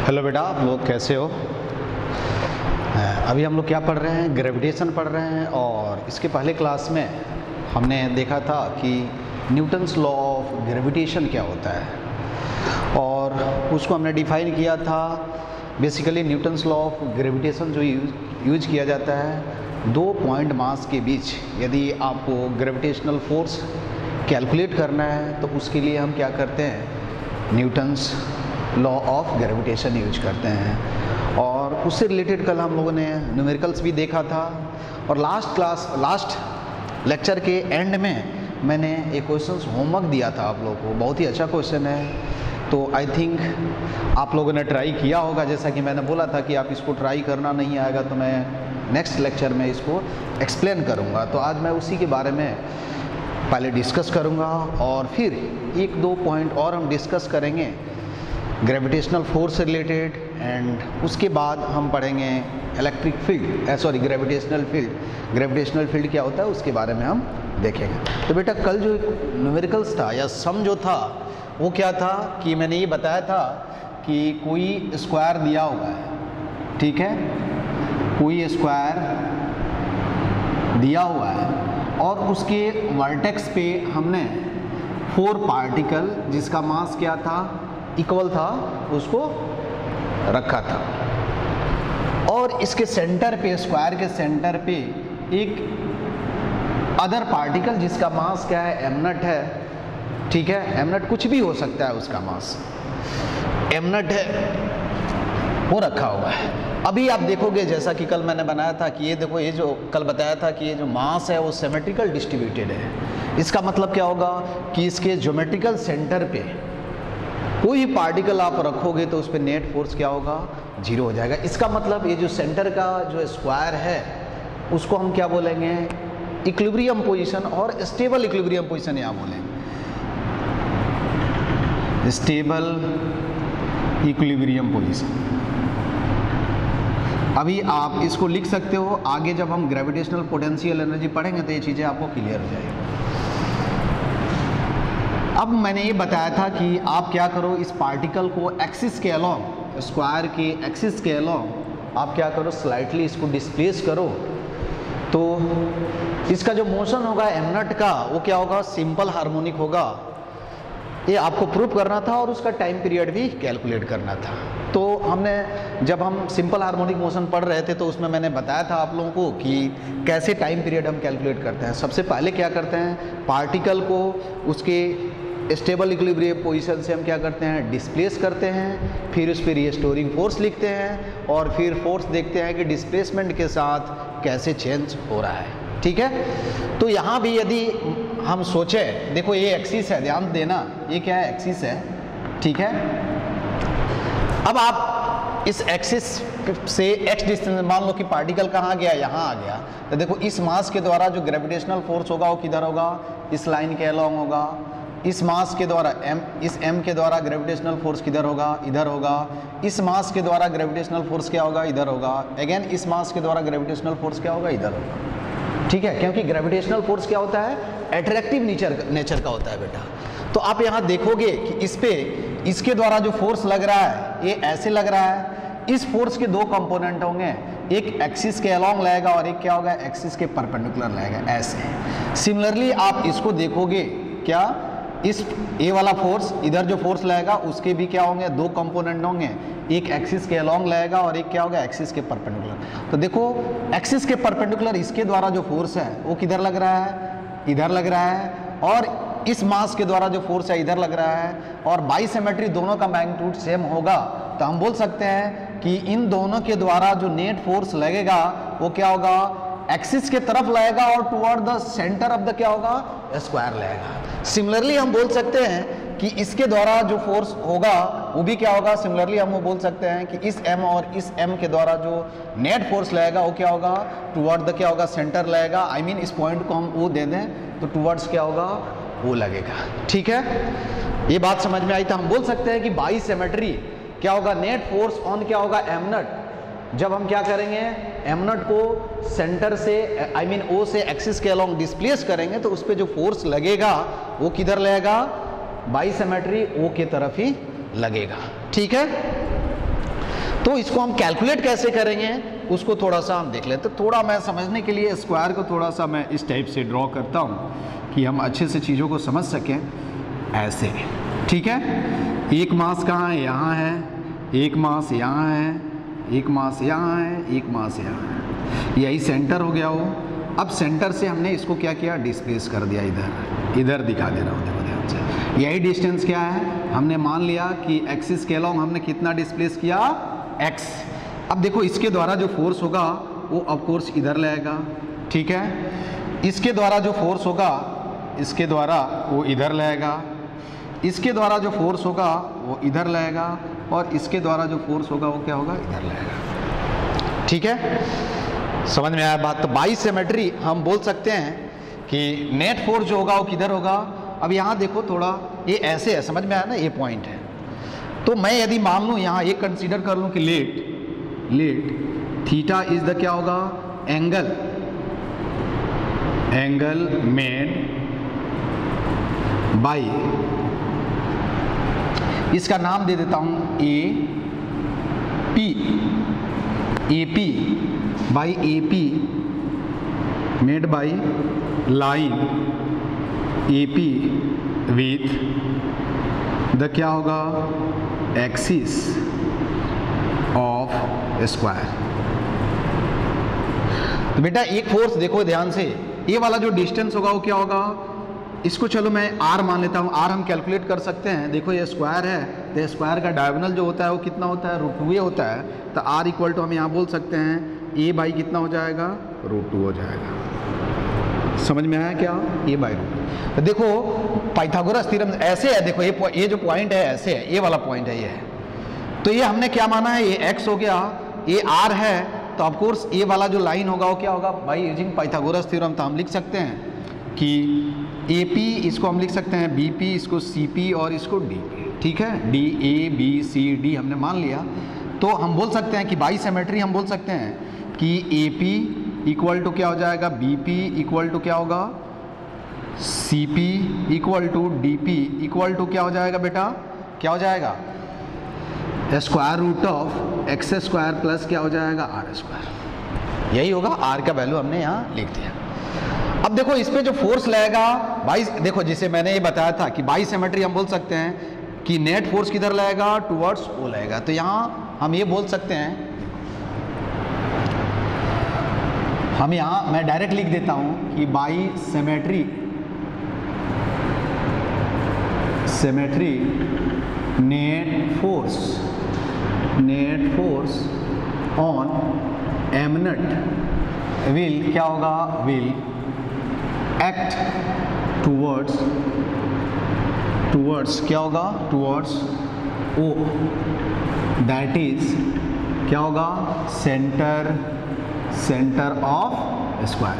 Hello बेटा, आप लोग कैसे हो? अभी हम लोग क्या पढ़ रहे हैं? ग्रेविटेशन पढ़ रहे हैं। और इसके पहले क्लास में हमने देखा था कि न्यूटन्स लॉ ऑफ ग्रेविटेशन क्या होता है और उसको हमने डिफाइन किया था। Basically Newton's law of gravitation जो यूज किया जाता है, दो पॉइंट मास के बीच यदि आपको ग्रेविटेशनल फोर्स कैलकुलेट करना है तो उसके लिए हम क्या करते हैं, Newton's law of gravitation use करते हैं। और उससे रिलेटेड कल हम लोगों ने न्यूमेरिकल्स भी देखा था। और लास्ट लेक्चर के एंड में मैंने एक क्वेश्चन होमवर्क दिया था आप लोगों को। बहुत ही अच्छा क्वेश्चन है, तो आई थिंक आप लोगों ने ट्राई किया होगा। जैसा कि मैंने बोला था कि आप इसको ट्राई करना, नहीं आएगा तो मैं नेक्स्ट लेक्चर में इसको एक्सप्लेन करूँगा। तो आज मैं उसी के बारे में पहले डिस्कस करूँगा और फिर एक दो पॉइंट और हम डिस्कस करेंगे ग्रेविटेशनल फोर्स से रिलेटेड। एंड उसके बाद हम पढ़ेंगे electric field, gravitational field. Gravitational field क्या होता है उसके बारे में हम देखेंगे। तो बेटा, कल जो न्यूमेरिकल्स था या सम जो था वो क्या था कि मैंने ये बताया था कि कोई स्क्वायर दिया हुआ है, ठीक है, कोई स्क्वायर दिया हुआ है और उसके वर्टेक्स पे हमने 4 पार्टिकल जिसका मास क्या था, इक्वल था, उसको रखा था। और इसके सेंटर पे, स्क्वायर के सेंटर पे एक अदर पार्टिकल जिसका मास क्या है, एम नट है, ठीक है। एम नट कुछ भी हो सकता है, उसका मास एम नट है, वो रखा हुआ है। अभी आप देखोगे जैसा कि कल मैंने बनाया था कि ये देखो, ये जो कल बताया था कि ये जो मास है वो सिमेट्रिकल डिस्ट्रीब्यूटेड है। इसका मतलब क्या होगा कि इसके ज्योमेट्रिकल सेंटर पे कोई पार्टिकल आप रखोगे तो उस पर नेट फोर्स क्या होगा, 0 हो जाएगा। इसका मतलब ये जो सेंटर का जो स्क्वायर है उसको हम क्या बोलेंगे, इक्विलिब्रियम पोजीशन और स्टेबल इक्विलिब्रियम पोजीशन यहाँ बोलेंगे, स्टेबल इक्विलिब्रियम पोजीशन। अभी आप इसको लिख सकते हो, आगे जब हम ग्रेविटेशनल पोटेंशियल एनर्जी पढ़ेंगे तो ये चीज़ें आपको क्लियर हो जाएगी। अब मैंने ये बताया था कि आप क्या करो, इस पार्टिकल को एक्सिस के अलोंग, स्क्वायर के एक्सिस के अलोंग आप क्या करो, स्लाइटली इसको डिस्प्लेस करो। तो इसका जो मोशन होगा एम नट का वो क्या होगा, सिंपल हार्मोनिक होगा। ये आपको प्रूव करना था और उसका टाइम पीरियड भी कैलकुलेट करना था। तो हमने जब हम सिंपल हार्मोनिक मोशन पढ़ रहे थे तो उसमें मैंने बताया था आप लोगों को कि कैसे टाइम पीरियड हम कैलकुलेट करते हैं। सबसे पहले क्या करते हैं, पार्टिकल को उसके स्टेबल इक्विलिब्रियम पोजीशन से हम क्या करते हैं, डिस्प्लेस करते हैं, फिर उस पर रिस्टोरिंग फोर्स लिखते हैं और फिर फोर्स देखते हैं कि डिस्प्लेसमेंट के साथ कैसे चेंज हो रहा है, ठीक है। तो यहाँ भी यदि हम सोचें, देखो ये एक्सिस है, ध्यान देना, ये क्या है, एक्सिस है, ठीक है। अब आप इस एक्सिस से एक्स डिस्टेंस, मान लो कि पार्टिकल कहाँ गया, यहाँ आ गया, तो देखो इस मास के द्वारा जो ग्रेविटेशनल फोर्स होगा वो किधर होगा, इस लाइन के अलोंग होगा। इस मास के द्वारा इस m के द्वारा ग्रेविटेशनल फोर्स किधर होगा, इधर होगा। इस मास के द्वारा ग्रेविटेशनल फोर्स क्या होगा, इधर होगा। अगेन इस मास के द्वारा ग्रेविटेशनल फोर्स क्या होगा, इधर होगा, ठीक है। क्योंकि ग्रेविटेशनल फोर्स क्या होता है, अट्रैक्टिव नेचर का होता है बेटा। तो आप यहाँ देखोगे कि इस पे इसके द्वारा जो फोर्स लग रहा है ये ऐसे लग रहा है। इस फोर्स के 2 कंपोनेंट होंगे, एक एक्सिस के अलोंग लगेगा और एक क्या होगा, एक्सिस के परपेंडिकुलर लगेगा, ऐसे। सिमिलरली आप इसको देखोगे, क्या इस ए वाला फोर्स, इधर जो फोर्स लगेगा उसके भी क्या होंगे, 2 कंपोनेंट होंगे, एक एक्सिस के अलोंग लगेगा और एक क्या होगा, एक्सिस के परपेंडिकुलर। तो देखो एक्सिस के परपेंडिकुलर इसके द्वारा जो फोर्स है वो किधर लग रहा है, इधर लग रहा है। और इस मास के द्वारा जो फोर्स है इधर लग रहा है। और बाई सिमेट्री दोनों का मैग्नीट्यूड सेम होगा, तो हम बोल सकते हैं कि इन दोनों के द्वारा जो नेट फोर्स लगेगा वो क्या होगा, एक्सिस के तरफ लगेगा और toward the centre of the क्या होगा, स्क्वायर लगेगा। सिमिलरली हम बोल सकते हैं कि इसके द्वारा जो फोर्स होगा वो भी क्या होगा, सिमिलरली हम वो बोल सकते हैं कि इस m और इस m के द्वारा जो नेट फोर्स लगेगा वो क्या होगा, टुवर्ड द क्या होगा, सेंटर लगेगा। आई मीन इस पॉइंट को हम वो दे दें तो टुवर्ड्स क्या होगा, वो लगेगा, ठीक है। ये बात समझ में आई। तो हम बोल सकते हैं कि बाई सिमेट्री क्या होगा, नेट फोर्स ऑन क्या होगा, एम नट। जब हम क्या करेंगे, एम नट को सेंटर से, आई मीन ओ से एक्सिस के अलोंग डिस्प्लेस करेंगे तो उस पर जो फोर्स लगेगा वो किधर लगेगा, बाई सिमेट्री ओ के तरफ ही लगेगा, ठीक है। तो इसको हम कैलकुलेट कैसे करेंगे उसको थोड़ा सा हम देख लेते हैं। थोड़ा मैं समझने के लिए स्क्वायर को थोड़ा सा मैं इस टाइप से ड्रॉ करता हूँ कि हम अच्छे से चीज़ों को समझ सकें। ऐसे, ठीक है। एक मास कहाँ है? यहाँ है। एक मास यहाँ है, एक मास यहाँ है, एक मास यहाँ है। यही सेंटर हो गया वो। अब सेंटर से हमने इसको क्या किया? डिस्प्लेस कर दिया इधर, इधर दिखा दे रहा हूँ, देखो ध्यान से। यही डिस्टेंस क्या है? हमने मान लिया कि एक्सिस के अलोंग हमने कितना डिस्प्लेस किया? x। अब देखो इसके द्वारा जो फोर्स होगा वो ऑफ कोर्स इधर लगेगा, ठीक है। इसके द्वारा जो फोर्स होगा, इसके द्वारा वो इधर लगेगा। इसके द्वारा जो फोर्स होगा वो इधर लगेगा, और इसके द्वारा जो फोर्स होगा वो क्या होगा? इधर लगेगा, ठीक है। समझ में आया बात? तो बाई सिमेट्री हम बोल सकते हैं कि नेट फोर्स जो होगा वो किधर होगा? अब यहाँ देखो थोड़ा, ये ऐसे है, समझ में आया ना? ये पॉइंट है। तो मैं यदि मान लूँ यहाँ एक कंसीडर कर लूँ कि लेट थीटा इज द क्या होगा? एंगल मेड बाई, इसका नाम दे देता हूँ AP by AP made by line AP with the क्या होगा? Axis of square. तो बेटा एक फोर्स देखो ध्यान से, ये वाला जो डिस्टेंस होगा वो क्या होगा? इसको चलो मैं r मान लेता हूँ। r हम कैलकुलेट कर सकते हैं। देखो ये स्क्वायर है, तो स्क्वायर का डायगोनल जो होता है वो कितना होता है? √2a होता है। तो r इक्वल टू हम यहाँ बोल सकते हैं a बाई कितना हो जाएगा? √2 हो जाएगा। समझ में आया क्या? a by √2। तो देखो पाइथागोरस थ्योरम ऐसे है, देखो ये जो पॉइंट है ऐसे है, ये वाला पॉइंट है, ये है। तो ये हमने क्या माना है? ये x हो गया, ये r है, तो ऑफ कोर्स ये वाला जो लाइन होगा वो क्या होगा? बाई यूजिंग पाइथागोरस थ्योरम तो हम लिख सकते हैं कि AP इसको हम लिख सकते हैं BP, इसको CP और इसको DP, ठीक है। DABCD हमने मान लिया। तो हम बोल सकते हैं कि बाई सिमेट्री हम बोल सकते हैं कि AP इक्वल टू क्या हो जाएगा? BP इक्वल टू क्या होगा? CP equal to DP equal to क्या हो जाएगा बेटा? क्या हो जाएगा? Square root of X square plus क्या हो जाएगा? R square. यही होगा। R का वैल्यू हमने यहाँ लिख दिया। अब देखो इस पे जो फोर्स लगेगा बाई, देखो जिसे मैंने ये बताया था कि बाई सिमेट्री हम बोल सकते हैं कि नेट फोर्स किधर लगेगा? टुवर्ड्स ओ लगेगा। तो यहाँ हम ये बोल सकते हैं, हम यहाँ मैं डायरेक्ट लिख देता हूँ कि by symmetry net force on eminent will क्या होगा? विल एक्ट टूवर्ड्स क्या होगा? टूवर्ड्स ओ, दैट इज क्या होगा? सेंटर ऑफ स्क्वायर,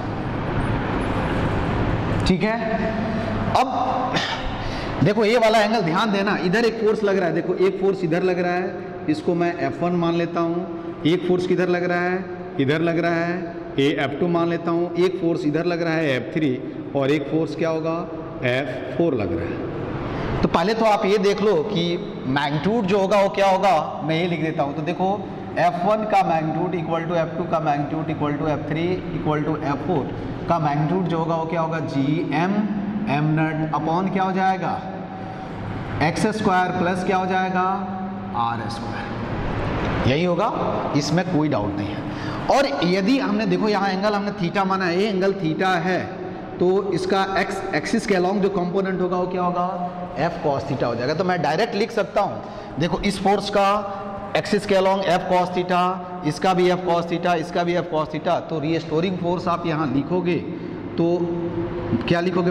ठीक है। अब देखो ये वाला एंगल ध्यान देना, इधर एक फोर्स लग रहा है, देखो एक फोर्स इधर लग रहा है, इसको मैं F1 मान लेता हूँ। एक फोर्स किधर लग रहा है? इधर लग रहा है, F2 मान लेता हूँ। एक फोर्स इधर लग रहा है F3, और एक फोर्स क्या होगा? F4 लग रहा है। तो पहले तो आप ये देख लो कि मैग्नीट्यूड जो होगा वो क्या होगा? मैं ये लिख देता हूँ। तो देखो F1 का मैग्नीट्यूड इक्वल टू F2 का magnitude equal to F3 equal to F4 का मैग्नीट्यूड जो होगा वो क्या होगा? m नट अपॉन क्या हो जाएगा? एक्स स्क्वायर प्लस क्या हो जाएगा? R square. यही होगा, इसमें कोई डाउट नहीं है। और यदि हमने देखो यहाँ एंगल हमने थीटा माना है, ये एंगल थीटा है, तो इसका एक्स एक्सिस के अलोंग जो कंपोनेंट होगा वो क्या होगा? F cos थीटा हो जाएगा। तो मैं डायरेक्ट लिख सकता हूँ, देखो इस फोर्स का एक्सिस के अलोंग F cos थीटा, इसका भी F cos थीटा, इसका भी F cos थीटा। तो रीस्टोरिंग फोर्स आप यहाँ लिखोगे तो क्या लिखोगे?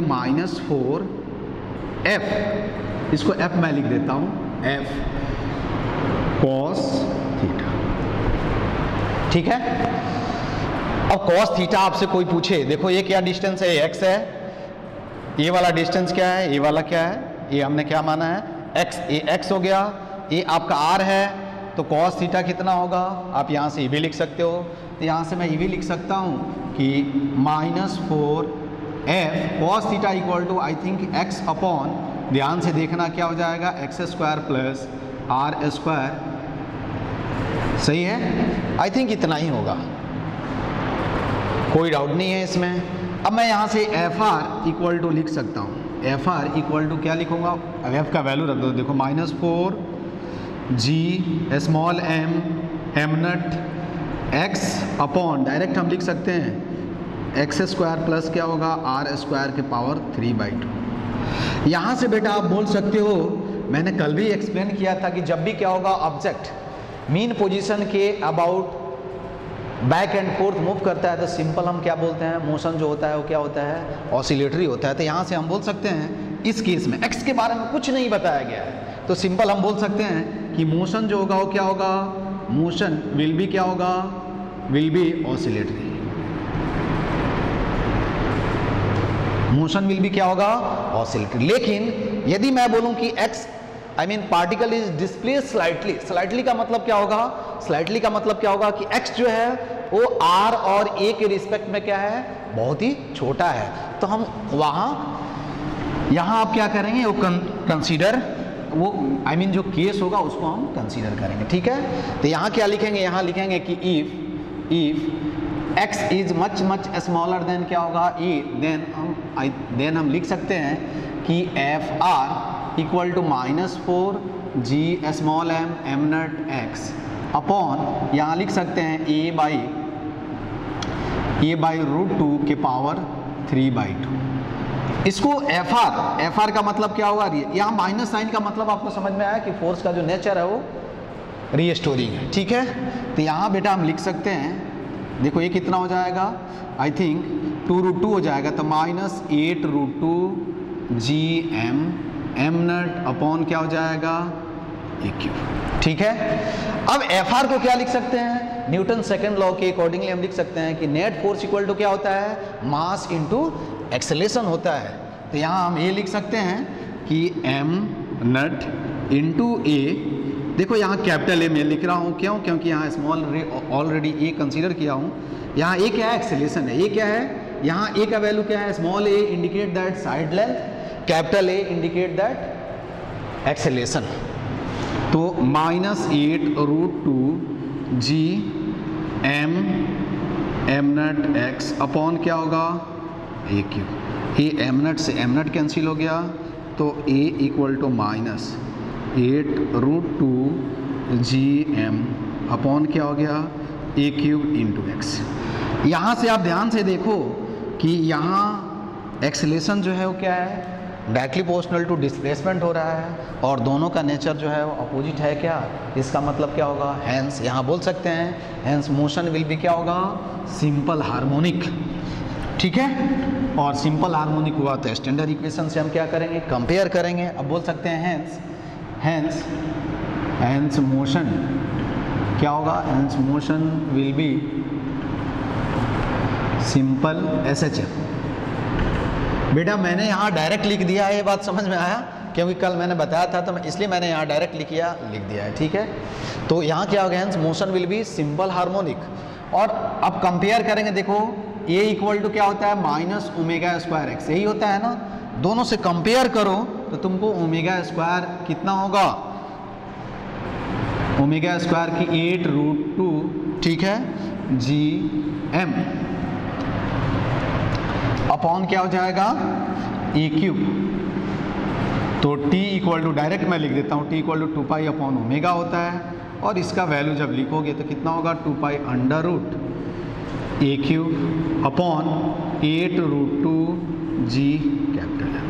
-4F, इसको F मैं लिख देता हूँ, F cos थीटा, ठीक है। अब cos थीटा आपसे कोई पूछे, देखो ये क्या डिस्टेंस है? x है। ये वाला डिस्टेंस क्या है? ये वाला क्या है? ये हमने क्या माना है? x। ये x हो गया, ये आपका r है, तो cos थीटा कितना होगा? आप यहाँ से ये भी लिख सकते हो। तो यहाँ से मैं ये भी लिख सकता हूँ कि -4F cos theta equal to I think x upon, ध्यान से देखना क्या हो जाएगा? X square plus R square सही है, आई थिंक इतना ही होगा, कोई डाउट नहीं है इसमें। अब मैं यहाँ से एफ आर इक्वल टू लिख सकता हूँ, एफ आर इक्वल टू क्या लिखूँगा, अब एफ का वैल्यू रख दो, देखो -4 G small M nought X upon, direct हम लिख सकते हैं एक्स स्क्वायर प्लस क्या होगा आर स्क्वायर के पावर 3/2। यहाँ से बेटा आप बोल सकते हो, मैंने कल भी एक्सप्लेन किया था कि जब भी क्या होगा ऑब्जेक्ट मीन पोजीशन के about back and forth move करता है तो सिंपल हम क्या बोलते हैं, मोशन जो होता है वो क्या होता है, ऑसिलेटरी होता है। तो यहाँ से हम बोल सकते हैं इस केस में एक्स के बारे में कुछ नहीं बताया गया है, तो सिंपल हम बोल सकते हैं कि मोशन जो होगा वो क्या होगा, मोशन विल बी क्या होगा, will be oscillatory, motion will be क्या होगा, ऑसिलेटरी। लेकिन यदि मैं बोलूं कि X particle is displace slightly, slightly का मतलब क्या होगा, स्लाइटली का मतलब क्या होगा कि एक्स जो है वो आर और ए के रिस्पेक्ट में क्या है, बहुत ही छोटा है। तो हम यहाँ आप क्या करेंगे, वो कंसीडर वो जो केस होगा उसको हम कंसीडर करेंगे, ठीक है। तो यहाँ क्या लिखेंगे, यहाँ लिखेंगे कि if X is much smaller than क्या होगा ए, देन हम लिख सकते हैं कि F R equal to -4 G small M nought X upon, यहाँ लिख सकते हैं ए बाई √2 के पावर 3/2। इसको एफ आर का मतलब क्या होगा, यहाँ माइनस साइन का मतलब आपको समझ में आया कि फोर्स का जो नेचर है वो रीस्टोरिंग है, ठीक है। तो यहाँ बेटा हम लिख सकते हैं, देखो ये कितना हो जाएगा, आई थिंक 2√2 हो जाएगा, तो -8√2 जी एम नट अपॉन क्या हो जाएगा, ए क्यूब, ठीक है। अब एफ आर को क्या लिख सकते हैं, न्यूटन सेकंड लॉ के अकॉर्डिंगली हम लिख सकते हैं कि नेट फोर्स इक्वल टू क्या होता है, मास इनटू एक्सेलेरेशन होता है। तो यहाँ हम ये लिख सकते हैं कि एम नट इनटू ए, देखो यहाँ कैपिटल ए में लिख रहा हूँ, क्यों, क्योंकि यहाँ स्मॉल ऑलरेडी ए कंसीडर किया हूँ। यहाँ ए क्या है, एक्सेलेरेशन है, ये क्या है, यहाँ ए का वैल्यू क्या है, small A indicate that side length, capital A indicate that acceleration. तो -8√2 G M nought X upon क्या होगा, ए क्यूब, ये एम नट से एम नट कैंसिल हो गया, तो A equal to -8√2 G M upon क्या हो गया, ए क्यूब इंटू एक्स। यहाँ से आप ध्यान से देखो कि यहाँ एक्सेलेरेशन जो है वो क्या है, डायरेक्टली प्रोपोर्शनल टू डिस्प्लेसमेंट हो रहा है, और दोनों का नेचर जो है वो अपोजिट है क्या, इसका मतलब क्या होगा, हैंस यहाँ बोल सकते हैं हैंस मोशन विल भी क्या होगा, सिंपल हार्मोनिक, ठीक है। और सिंपल हार्मोनिक हुआ तो स्टैंडर्ड इक्वेशन से हम क्या करेंगे, कंपेयर करेंगे। अब बोल सकते हैं हैंस मोशन क्या होगा, hence motion will be simple SHM। बेटा मैंने यहाँ डायरेक्ट लिख दिया है, ये बात समझ में आया, क्योंकि कल मैंने बताया था तो इसलिए मैंने यहाँ डायरेक्ट लिख दिया है, ठीक है। तो यहाँ क्या होगा, hence motion will be simple harmonic. और अब कंपेयर करेंगे, देखो ए इक्वल टू क्या होता है, -ω²x, यही होता है ना, दोनों से कंपेयर करो तो तुमको ω² कितना होगा, ω² की 8√2, ठीक है, जी एम अपॉन क्या हो जाएगा, ए क्यूब। तो t इक्वल टू, डायरेक्ट मैं लिख देता हूँ, t equal to 2π upon omega होता है, और इसका वैल्यू जब लिखोगे तो कितना होगा, 2π √a cube upon 8√2 G capital है।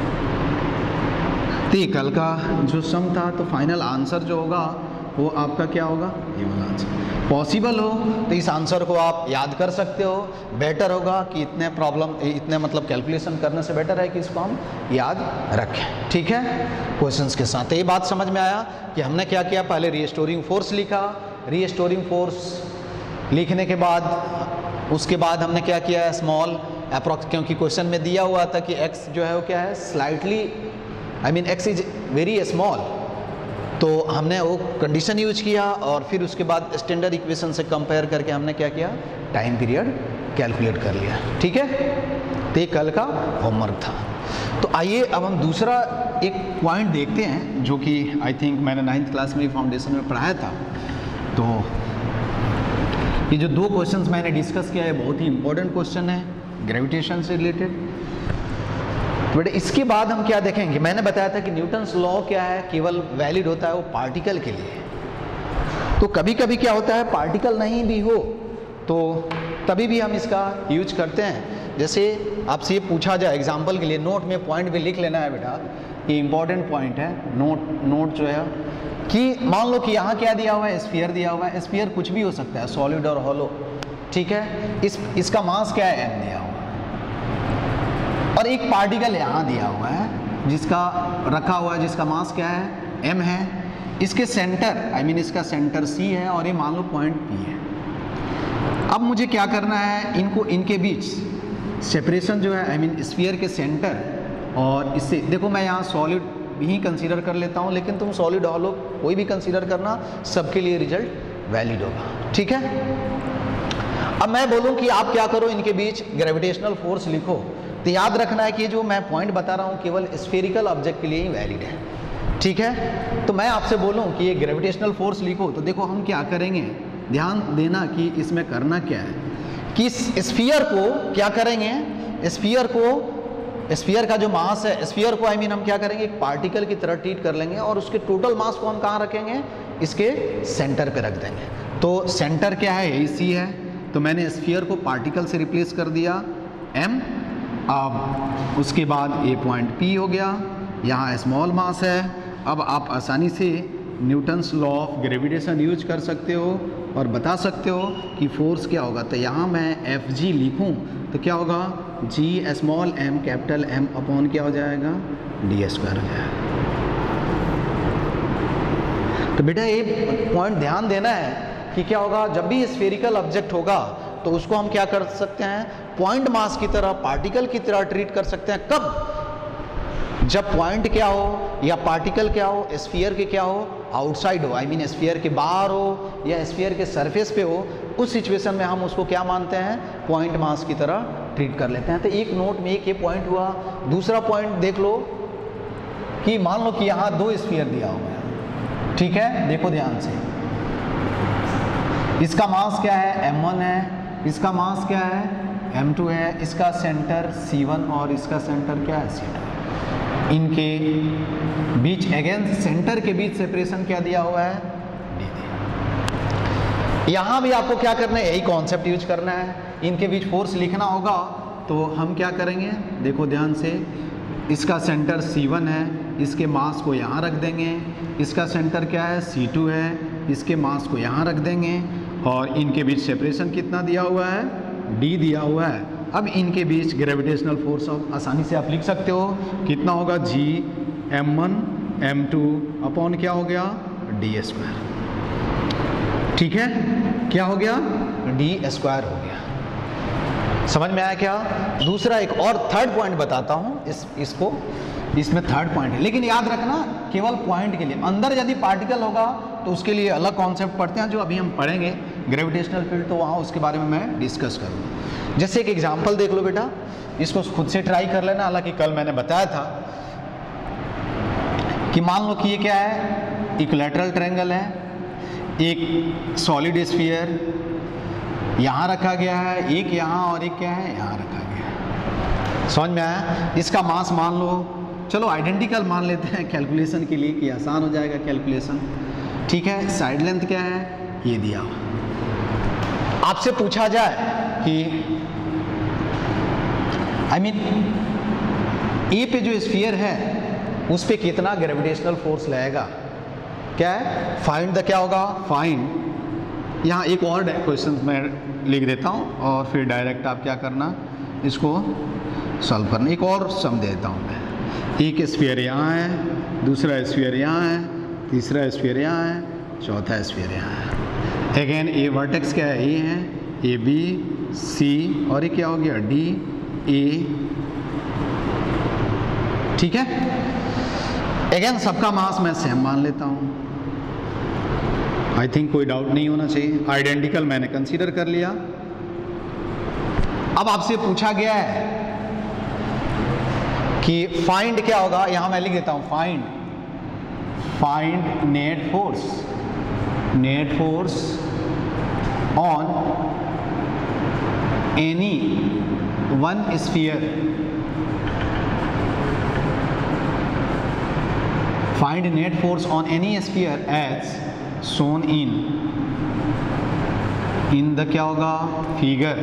तो कल का जो सम था, तो फाइनल आंसर जो होगा वो आपका क्या होगा, ये वाला आंसर। पॉसिबल हो तो इस आंसर को आप याद कर सकते हो, बेटर होगा कि इतने मतलब कैलकुलेशन करने से बेटर है कि इसको हम याद रखें, ठीक है, क्वेश्चंस के साथ। तो ये बात समझ में आया कि हमने क्या किया, पहले रीस्टोरिंग फोर्स लिखा, रीस्टोरिंग फोर्स लिखने के बाद उसके बाद हमने क्या किया, स्मॉल अप्रॉक्स, क्योंकि क्वेश्चन में दिया हुआ था कि एक्स जो है वो क्या है, slightly X is very small, तो हमने वो कंडीशन यूज किया, और फिर उसके बाद स्टैंडर्ड इक्वेशन से कंपेयर करके हमने क्या किया, टाइम पीरियड कैलकुलेट कर लिया, ठीक है। तो ये कल का होमवर्क था। तो आइए अब हम दूसरा एक पॉइंट देखते हैं, जो कि आई थिंक मैंने 9th क्लास में फाउंडेशन में पढ़ाया था। तो ये जो 2 क्वेश्चंस मैंने डिस्कस किया है बहुत ही इंपॉर्टेंट क्वेश्चन है ग्रेविटेशन से रिलेटेड। बट इसके बाद हम क्या देखेंगे, मैंने बताया था कि न्यूटन्स लॉ क्या है, केवल वैलिड होता है वो पार्टिकल के लिए। तो कभी कभी क्या होता है पार्टिकल नहीं भी हो तो तभी भी हम इसका यूज करते हैं। जैसे आपसे ये पूछा जाए एग्जाम्पल के लिए, नोट में पॉइंट भी लिख लेना है बेटा, ये इंपॉर्टेंट पॉइंट है। नोट जो है कि मान लो कि यहाँ क्या दिया हुआ है, स्फीयर दिया हुआ है। स्फीयर कुछ भी हो सकता है, सॉलिड और हॉलो, ठीक है। इसका मास क्या है, m दिया हुआ है, और एक पार्टिकल यहाँ दिया हुआ है जिसका रखा हुआ है, जिसका मास क्या है, m है। इसके सेंटर इसका सेंटर c है और ये मान लो पॉइंट p है। अब मुझे क्या करना है, इनके बीच सेपरेशन जो है स्फीयर के सेंटर और इससे, देखो मैं यहाँ सॉलिड भी कंसीडर कर लेता हूँ, लेकिन तुम सॉलिड हॉलो कोई भी कंसीडर करना, सबके लिए रिजल्ट वैलिड होगा, ठीक है। अब मैं बोलूँ कि आप क्या करो, इनके बीच ग्रेविटेशनल फोर्स लिखो, तो याद रखना है कि जो मैं पॉइंट बता रहा हूँ केवल स्फेरिकल ऑब्जेक्ट के लिए ही वैलिड है, ठीक है। तो मैं आपसे बोलूँ कि ये ग्रेविटेशनल फोर्स लिखो, तो देखो हम क्या करेंगे, ध्यान देना कि इसमें करना क्या है कि स्फीयर को क्या करेंगे, स्फीयर का जो मास है, स्फीयर को हम क्या करेंगे, एक पार्टिकल की तरह ट्रीट कर लेंगे और उसके टोटल मास को हम कहाँ रखेंगे, इसके सेंटर पे रख देंगे। तो सेंटर क्या है, यही सी है, तो मैंने स्फीयर को पार्टिकल से रिप्लेस कर दिया m। अब उसके बाद ये पॉइंट P हो गया, यहाँ स्मॉल मास है। अब आप आसानी से Newton's law of gravitation use कर सकते हो और बता सकते हो कि फोर्स क्या होगा। तो यहाँ मैं Fg लिखूँ तो क्या होगा, G small m capital M upon क्या हो जाएगा, d स्क्वायर हो जाएगा। तो बेटा ये पॉइंट ध्यान देना है कि क्या होगा, जब भी स्फेरिकल ऑब्जेक्ट होगा तो उसको हम क्या कर सकते हैं, पॉइंट मास की तरह, पार्टिकल की तरह ट्रीट कर सकते हैं। कब, जब पॉइंट क्या हो या पार्टिकल क्या हो, स्फीयर के क्या हो, आउटसाइड हो, स्फीयर के बाहर हो या स्फीयर के सरफेस पे हो, उस सिचुएशन में हम उसको क्या मानते हैं, पॉइंट मास की तरह ट्रीट कर लेते हैं। तो एक नोट में एक ये पॉइंट हुआ। दूसरा पॉइंट देख लो कि मान लो कि यहाँ 2 स्फीयर दिया हुआ है, ठीक है, देखो ध्यान से, इसका मास क्या है, m1 है, इसका मास क्या है, m2 है, इसका सेंटर c1 और इसका सेंटर क्या है, c2। इनके बीच अगेन सेंटर के बीच सेपरेशन क्या दिया हुआ है, d दिया। यहाँ भी आपको क्या करना है, यही कॉन्सेप्ट यूज करना है। इनके बीच फोर्स लिखना होगा तो हम क्या करेंगे, देखो ध्यान से, इसका सेंटर c1 है, इसके मास को यहाँ रख देंगे, इसका सेंटर क्या है, c2 है, इसके मास को यहाँ रख देंगे और इनके बीच सेपरेशन कितना दिया हुआ है, d दिया हुआ है। अब इनके बीच ग्रेविटेशनल फोर्स आसानी से आप लिख सकते हो, कितना होगा, G m1 m2 अपॉन क्या हो गया, d स्क्वायर, ठीक है, क्या हो गया, d स्क्वायर हो गया। समझ में आया क्या। दूसरा एक और थर्ड पॉइंट बताता हूँ, इसमें थर्ड पॉइंट है, लेकिन याद रखना केवल पॉइंट के लिए, अंदर यदि पार्टिकल होगा तो उसके लिए अलग कॉन्सेप्ट पढ़ते हैं जो अभी हम पढ़ेंगे ग्रेविटेशनल फील्ड, तो वहाँ उसके बारे में मैं डिस्कस करूँगा। जैसे एक एग्जांपल देख लो बेटा, इसको खुद से ट्राई कर लेना। हालांकि कल मैंने बताया था कि मान लो कि ये क्या है, इक्विलैटरल ट्रायंगल है, एक सॉलिड स्फीयर यहाँ रखा गया है, एक यहाँ और एक क्या है, यहाँ रखा गया है। समझ में आया। इसका मास मान लो, चलो आइडेंटिकल मान लेते हैं कैलकुलेशन के लिए कि आसान हो जाएगा कैलकुलेशन, ठीक है। साइड लेंथ क्या है, ये दिया हुआ। आपसे पूछा जाए कि ए पे जो स्फीयर है उस पे कितना ग्रेविटेशनल फोर्स लगेगा, क्या है, फाइंड द, क्या होगा, फाइंड। यहाँ एक और क्वेश्चन मैं लिख देता हूँ और फिर डायरेक्ट आप क्या करना, इसको सॉल्व करना। एक और सम देता हूँ मैं, एक स्फीयर यहाँ है, दूसरा स्फीयर यहाँ है, तीसरा स्फीयर यहाँ है, चौथा स्फीयर यहाँ है। अगेन ये वर्टेक्स क्या है, ए है, ए बी सी और ये क्या हो गया, डी ए, ठीक है। अगेन सबका मास मैं सेम मान लेता हूँ, आई थिंक कोई डाउट नहीं होना चाहिए। आइडेंटिकल मैंने कंसीडर कर लिया। अब आपसे पूछा गया है कि फाइंड क्या होगा, यहां मैं लिख देता हूं, find net force. Net force on any one sphere, find net force on any sphere as shown in the क्या होगा, figure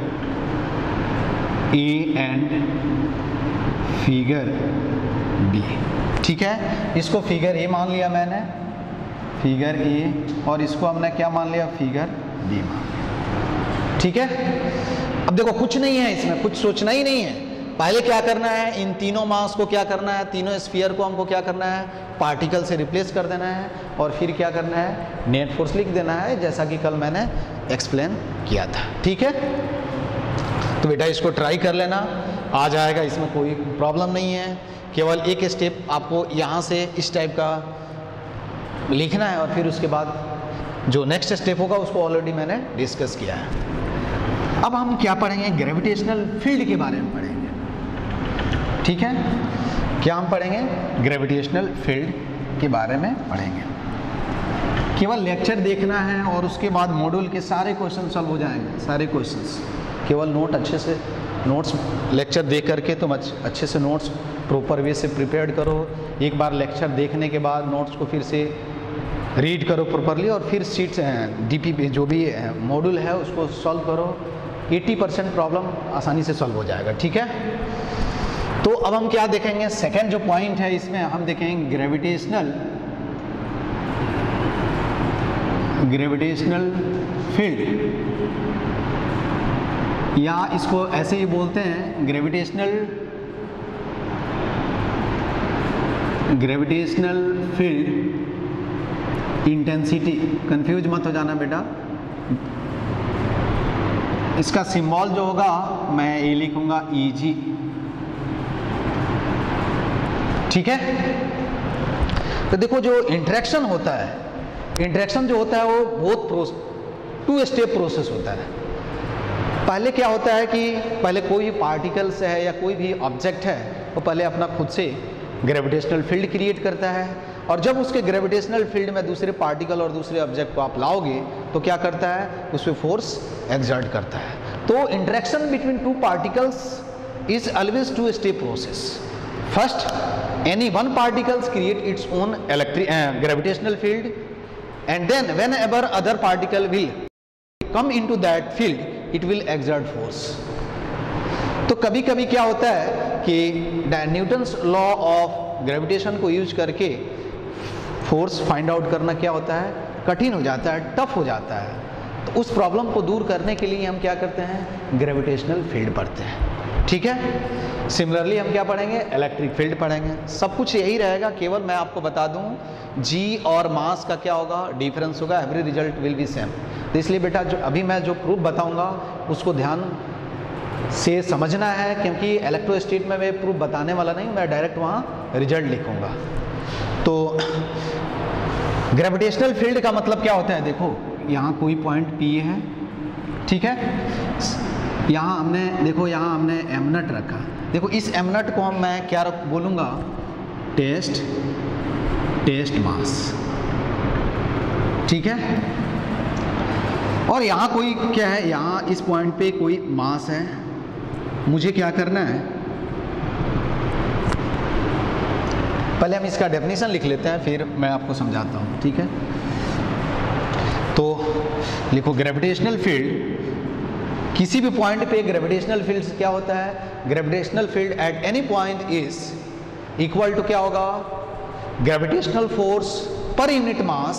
A and figure B. ठीक है, इसको फिगर ए मान लिया मैंने, फिगर ए, और इसको हमने क्या मान लिया, फिगर बी मान लिया। ठीक है, अब देखो कुछ नहीं है इसमें, कुछ सोचना ही नहीं है। पहले क्या करना है, इन तीनों मास को क्या करना है, तीनों स्फीयर को हमको क्या करना है, पार्टिकल से रिप्लेस कर देना है, और फिर क्या करना है, नेट फोर्स लिख देना है, जैसा कि कल मैंने एक्सप्लेन किया था। ठीक है, तो बेटा इसको ट्राई कर लेना, आ जाएगा, इसमें कोई प्रॉब्लम नहीं है। केवल एक स्टेप आपको यहाँ से इस टाइप का लिखना है, और फिर उसके बाद जो नेक्स्ट स्टेप होगा उसको ऑलरेडी मैंने डिस्कस किया है। अब हम क्या पढ़ेंगे, ग्रेविटेशनल फील्ड के बारे में पढ़ेंगे। ठीक है, क्या हम पढ़ेंगे, ग्रेविटेशनल फील्ड के बारे में पढ़ेंगे। केवल लेक्चर देखना है और उसके बाद मॉड्यूल के सारे क्वेश्चन सॉल्व हो जाएंगे, सारे क्वेश्चंस। केवल नोट अच्छे से, नोट्स लेक्चर देख करके तुम अच्छे से नोट्स प्रॉपर वे से प्रिपेयर्ड करो। एक बार लेक्चर देखने के बाद नोट्स को फिर से रीड करो प्रॉपरली, और फिर शीट्स डीपी पे जो भी मॉड्यूल है उसको सॉल्व करो। 80% प्रॉब्लम आसानी से सॉल्व हो जाएगा। ठीक है, तो अब हम क्या देखेंगे, सेकेंड जो पॉइंट है इसमें हम देखेंगे ग्रेविटेशनल फील्ड, या इसको ऐसे ही बोलते हैं ग्रेविटेशनल फील्ड इंटेंसिटी। कंफ्यूज मत हो जाना बेटा, इसका सिंबल जो होगा मैं ये लिखूंगा Eg। ठीक है, तो देखो जो इंटरेक्शन होता है, इंटरेक्शन जो होता है वो बहुत 2 स्टेप प्रोसेस होता है। पहले क्या होता है कि पहले कोई पार्टिकल्स है या कोई भी ऑब्जेक्ट है, वो पहले अपना खुद से ग्रेविटेशनल फील्ड क्रिएट करता है, और जब उसके ग्रेविटेशनल फील्ड में दूसरे पार्टिकल और दूसरे ऑब्जेक्ट को आप लाओगे तो क्या करता है, उस पर फोर्स एक्सर्ट करता है। तो interaction between 2 particles is always 2 step process. First, any one particles create its own gravitational field, and then whenever other particle will come into that field it will exert force। तो कभी कभी क्या होता है कि न्यूटन्स लॉ ऑफ ग्रेविटेशन को use करके force find out करना क्या होता है, कठिन हो जाता है, टफ हो जाता है। तो उस प्रॉब्लम को दूर करने के लिए हम क्या करते हैं, ग्रेविटेशनल फील्ड पढ़ते हैं। ठीक है, सिमिलरली हम क्या पढ़ेंगे, इलेक्ट्रिक फील्ड पढ़ेंगे। सब कुछ यही रहेगा, केवल मैं आपको बता दूं जी और मास का क्या होगा, डिफरेंस होगा, every result will be same. तो इसलिए बेटा जो अभी मैं जो प्रूफ बताऊंगा उसको ध्यान से समझना है, क्योंकि इलेक्ट्रोस्टैटिक में मैं प्रूफ बताने वाला नहीं, मैं डायरेक्ट वहाँ रिजल्ट लिखूंगा। तो ग्रेविटेशनल फील्ड का मतलब क्या होता है, देखो यहाँ कोई पॉइंट P है, ठीक है, यहाँ हमने देखो यहाँ हमने m नट रखा। देखो इस m नट को मैं क्या बोलूँगा, टेस्ट मास। ठीक है, और यहाँ कोई क्या है, यहाँ इस पॉइंट पे कोई मास है, मुझे क्या करना है, पहले हम इसका डेफिनेशन लिख लेते हैं फिर मैं आपको समझाता हूँ। ठीक है, तो लिखो ग्रेविटेशनल फील्ड, किसी भी पॉइंट पे ग्रेविटेशनल फील्ड क्या होता है, gravitational field at any point is equal to क्या होगा, gravitational force per unit mass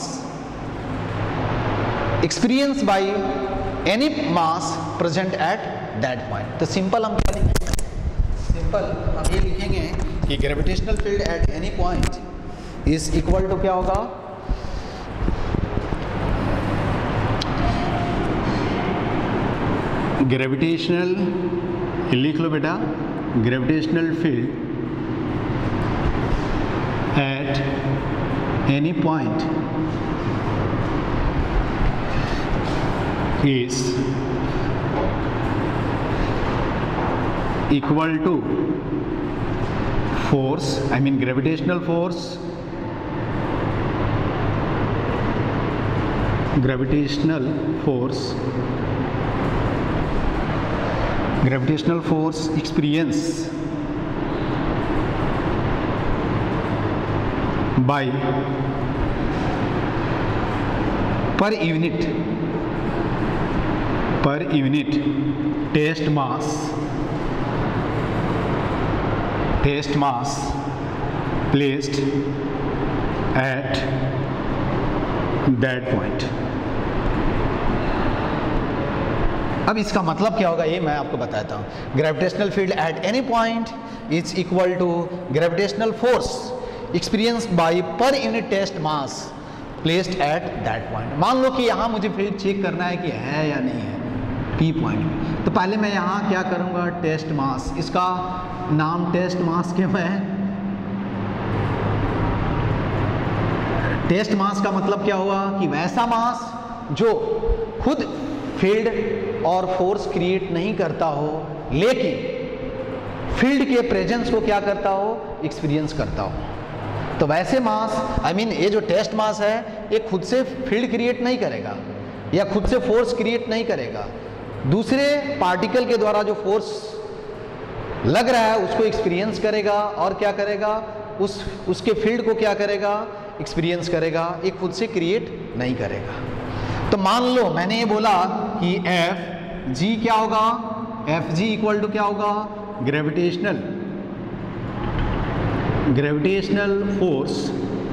experience by any mass present at that point. तो सिंपल हम क्या लिखेंगे, सिंपल हम ये लिखेंगे कि gravitational field at any point is equal to क्या होगा, ग्रेविटेशनल, लिख लो बेटा, gravitational field at any point is equal to force, I mean gravitational force gravitational force experience by per unit test mass placed at that point. अब इसका मतलब क्या होगा ये मैं आपको बताता हूँ। Gravitational field at any point is equal to gravitational force experience by per unit test mass placed at that point. मान लो कि यहाँ मुझे फील्ड चेक करना है कि है या नहीं है पी पॉइंट में, तो पहले मैं यहाँ क्या करूँगा, टेस्ट मास, इसका नाम टेस्ट मास क्यों है? टेस्ट मास का मतलब क्या हुआ कि वैसा मास जो खुद फील्ड और फोर्स क्रिएट नहीं करता हो लेकिन फील्ड के प्रेजेंस को क्या करता हो, एक्सपीरियंस करता हो। तो वैसे मास ये जो टेस्ट मास है ये खुद से फील्ड क्रिएट नहीं करेगा या खुद से फोर्स क्रिएट नहीं करेगा, दूसरे पार्टिकल के द्वारा जो फोर्स लग रहा है उसको एक्सपीरियंस करेगा और क्या करेगा, उसके फील्ड को क्या करेगा, एक्सपीरियंस करेगा, एक खुद से क्रिएट नहीं करेगा। तो मान लो मैंने ये बोला कि एफ जी क्या होगा, एफ जी इक्वल टू क्या होगा, gravitational force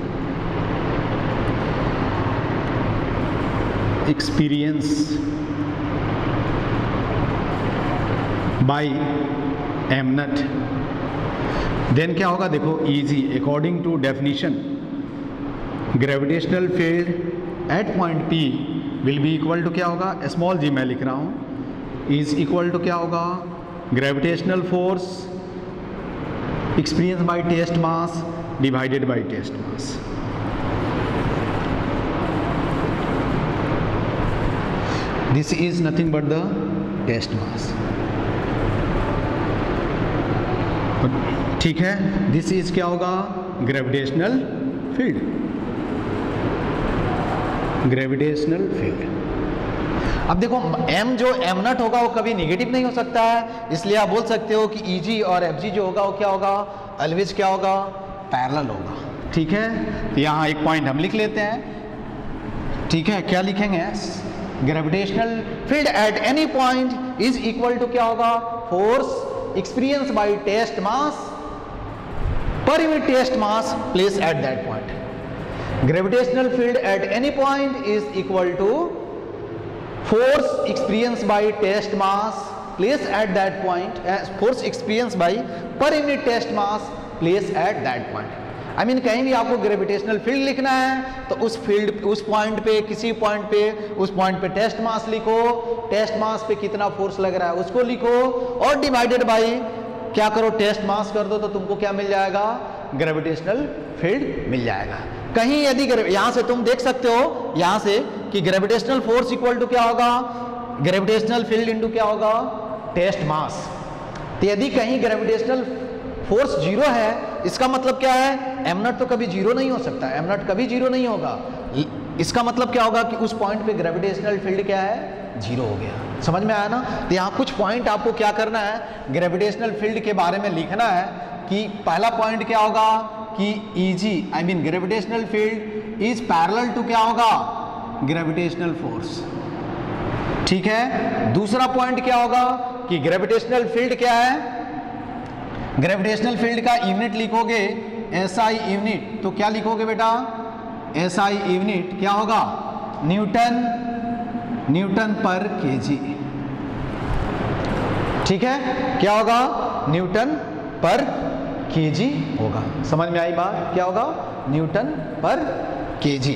experience by M naught. Then क्या होगा, देखो E g, according to definition gravitational field at point P will be equal to क्या होगा, स्मॉल जी मैं लिख रहा हूँ, इज इक्वल टू क्या होगा, gravitational force experience by test mass divided by test mass. This is nothing but the test mass. ठीक है, दिस इज क्या होगा, ग्रेविटेशनल फील्ड, ग्रेविटेशनल फील्ड। अब देखो m जो m नट होगा वो कभी निगेटिव नहीं हो सकता है, इसलिए आप बोल सकते हो कि Eg और Fg जो होगा वो क्या होगा, ऑलवेज क्या होगा, पैरेलल होगा। ठीक है, तो यहाँ एक पॉइंट हम लिख लेते हैं। ठीक है, क्या लिखेंगे, gravitational field at any point is equal to क्या होगा, force experience by test mass per unit test mass place at that point. Gravitational field at any point is equal to force experience by test mass place at that point, force experience by per unit test mass place at that point. कहीं भी आपको gravitational field लिखना है तो उस field, उस point पे, किसी पॉइंट पे, उस पॉइंट पे टेस्ट मास लिखो, टेस्ट मास पे कितना फोर्स लग रहा है उसको लिखो और डिवाइडेड बाय क्या करो, टेस्ट मास कर दो, तो तुमको क्या मिल जाएगा, ग्रेविटेशनल फील्ड मिल जाएगा। कहीं यदि यहां से तुम देख सकते हो यहां से कि ग्रेविटेशनल फोर्स इक्वल टू क्या होगा, ग्रेविटेशनल फील्ड इनटू क्या होगा, टेस्ट मास। तो यदि कहीं ग्रेविटेशनल फोर्स जीरो है इसका मतलब क्या है, एम नट तो कभी जीरो नहीं हो सकता, एम नट कभी जीरो नहीं होगा। इसका मतलब क्या होगा कि उस पॉइंट पे ग्रेविटेशनल फील्ड क्या है, जीरो हो गया। समझ में आया ना? तो यहाँ कुछ पॉइंट आपको क्या करना है, ग्रेविटेशनल फील्ड के बारे में लिखना है कि पहला पॉइंट क्या होगा कि Eg gravitational field is parallel to क्या होगा, ग्रेविटेशनल फोर्स। ठीक है, दूसरा पॉइंट क्या होगा कि ग्रेविटेशनल फील्ड क्या है, ग्रेविटेशनल फील्ड का यूनिट लिखोगे SI यूनिट, तो क्या लिखोगे बेटा, SI यूनिट क्या होगा, न्यूटन पर केजी। ठीक है, क्या होगा, न्यूटन पर केजी होगा। समझ में आई बात, क्या होगा, न्यूटन पर केजी।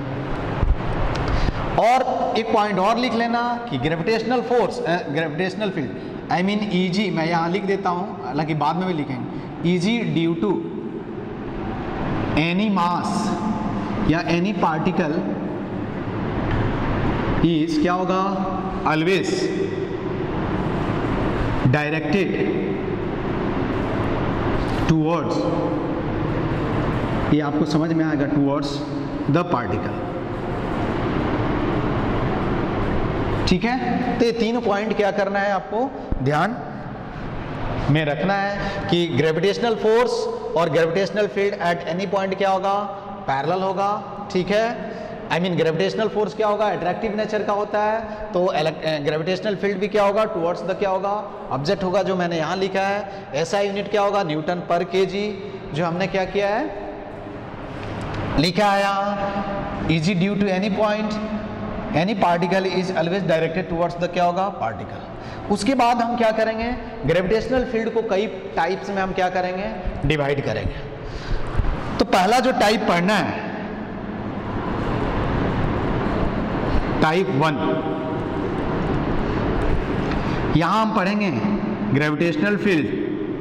और एक पॉइंट और लिख लेना कि gravitational force, gravitational field Eg मैं यहां लिख देता हूं, हालांकि बाद में भी लिखेंगे, Eg due to any mass या एनी पार्टिकल इज क्या होगा, ऑलवेज डायरेक्टेड टूवर्ड्स, ये आपको समझ में आएगा, टूवर्ड्स द पार्टिकल। ठीक है, तो ये 3 पॉइंट क्या करना है आपको ध्यान में रखना है कि ग्रेविटेशनल फोर्स और gravitational field at any point क्या होगा, पैरेलल होगा। ठीक है, आई मीन ग्रेविटेशनल फोर्स क्या होगा, अट्रैक्टिव नेचर का होता है, तो ग्रेविटेशनल फील्ड भी क्या होगा, टुवर्ड्स द क्या होगा, ऑब्जेक्ट होगा, जो मैंने यहाँ लिखा है। ऐसा यूनिट क्या होगा, न्यूटन पर केजी, जो हमने क्या किया है लिखा है यहाँ, E g due to any point any particle is always directed towards the क्या होगा, पार्टिकल। उसके बाद हम क्या करेंगे, ग्रेविटेशनल फील्ड को कई टाइप्स में हम क्या करेंगे, डिवाइड करेंगे। तो पहला जो टाइप पढ़ना है, टाइप 1, यहां हम पढ़ेंगे gravitational field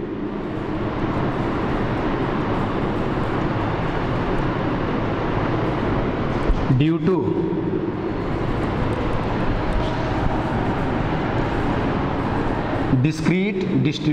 due to discrete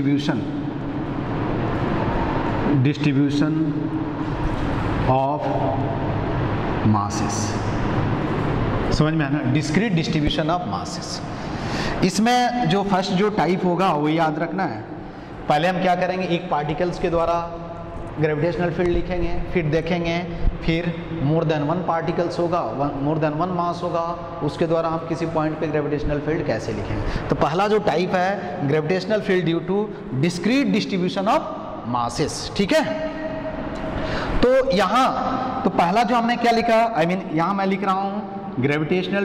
distribution of masses. समझ में आना, डिस्क्रीट डिस्ट्रीब्यूशन ऑफ मासेस। इसमें जो फर्स्ट जो टाइप होगा वो याद रखना है। पहले हम क्या करेंगे, एक पार्टिकल्स के द्वारा ग्रेविटेशनल फील्ड लिखेंगे, फिर देखेंगे, फिर मोर देन वन पार्टिकल्स होगा, मोर देन वन मास होगा, उसके द्वारा हम किसी पॉइंट पे ग्रेविटेशनल फील्ड कैसे लिखेंगे। तो पहला जो टाइप है gravitational field due to discrete distribution of masses. ठीक है, तो यहाँ तो पहला जो हमने क्या लिखा, आई मीन यहाँ मैं लिख रहा हूँ ग्रेविटेशनल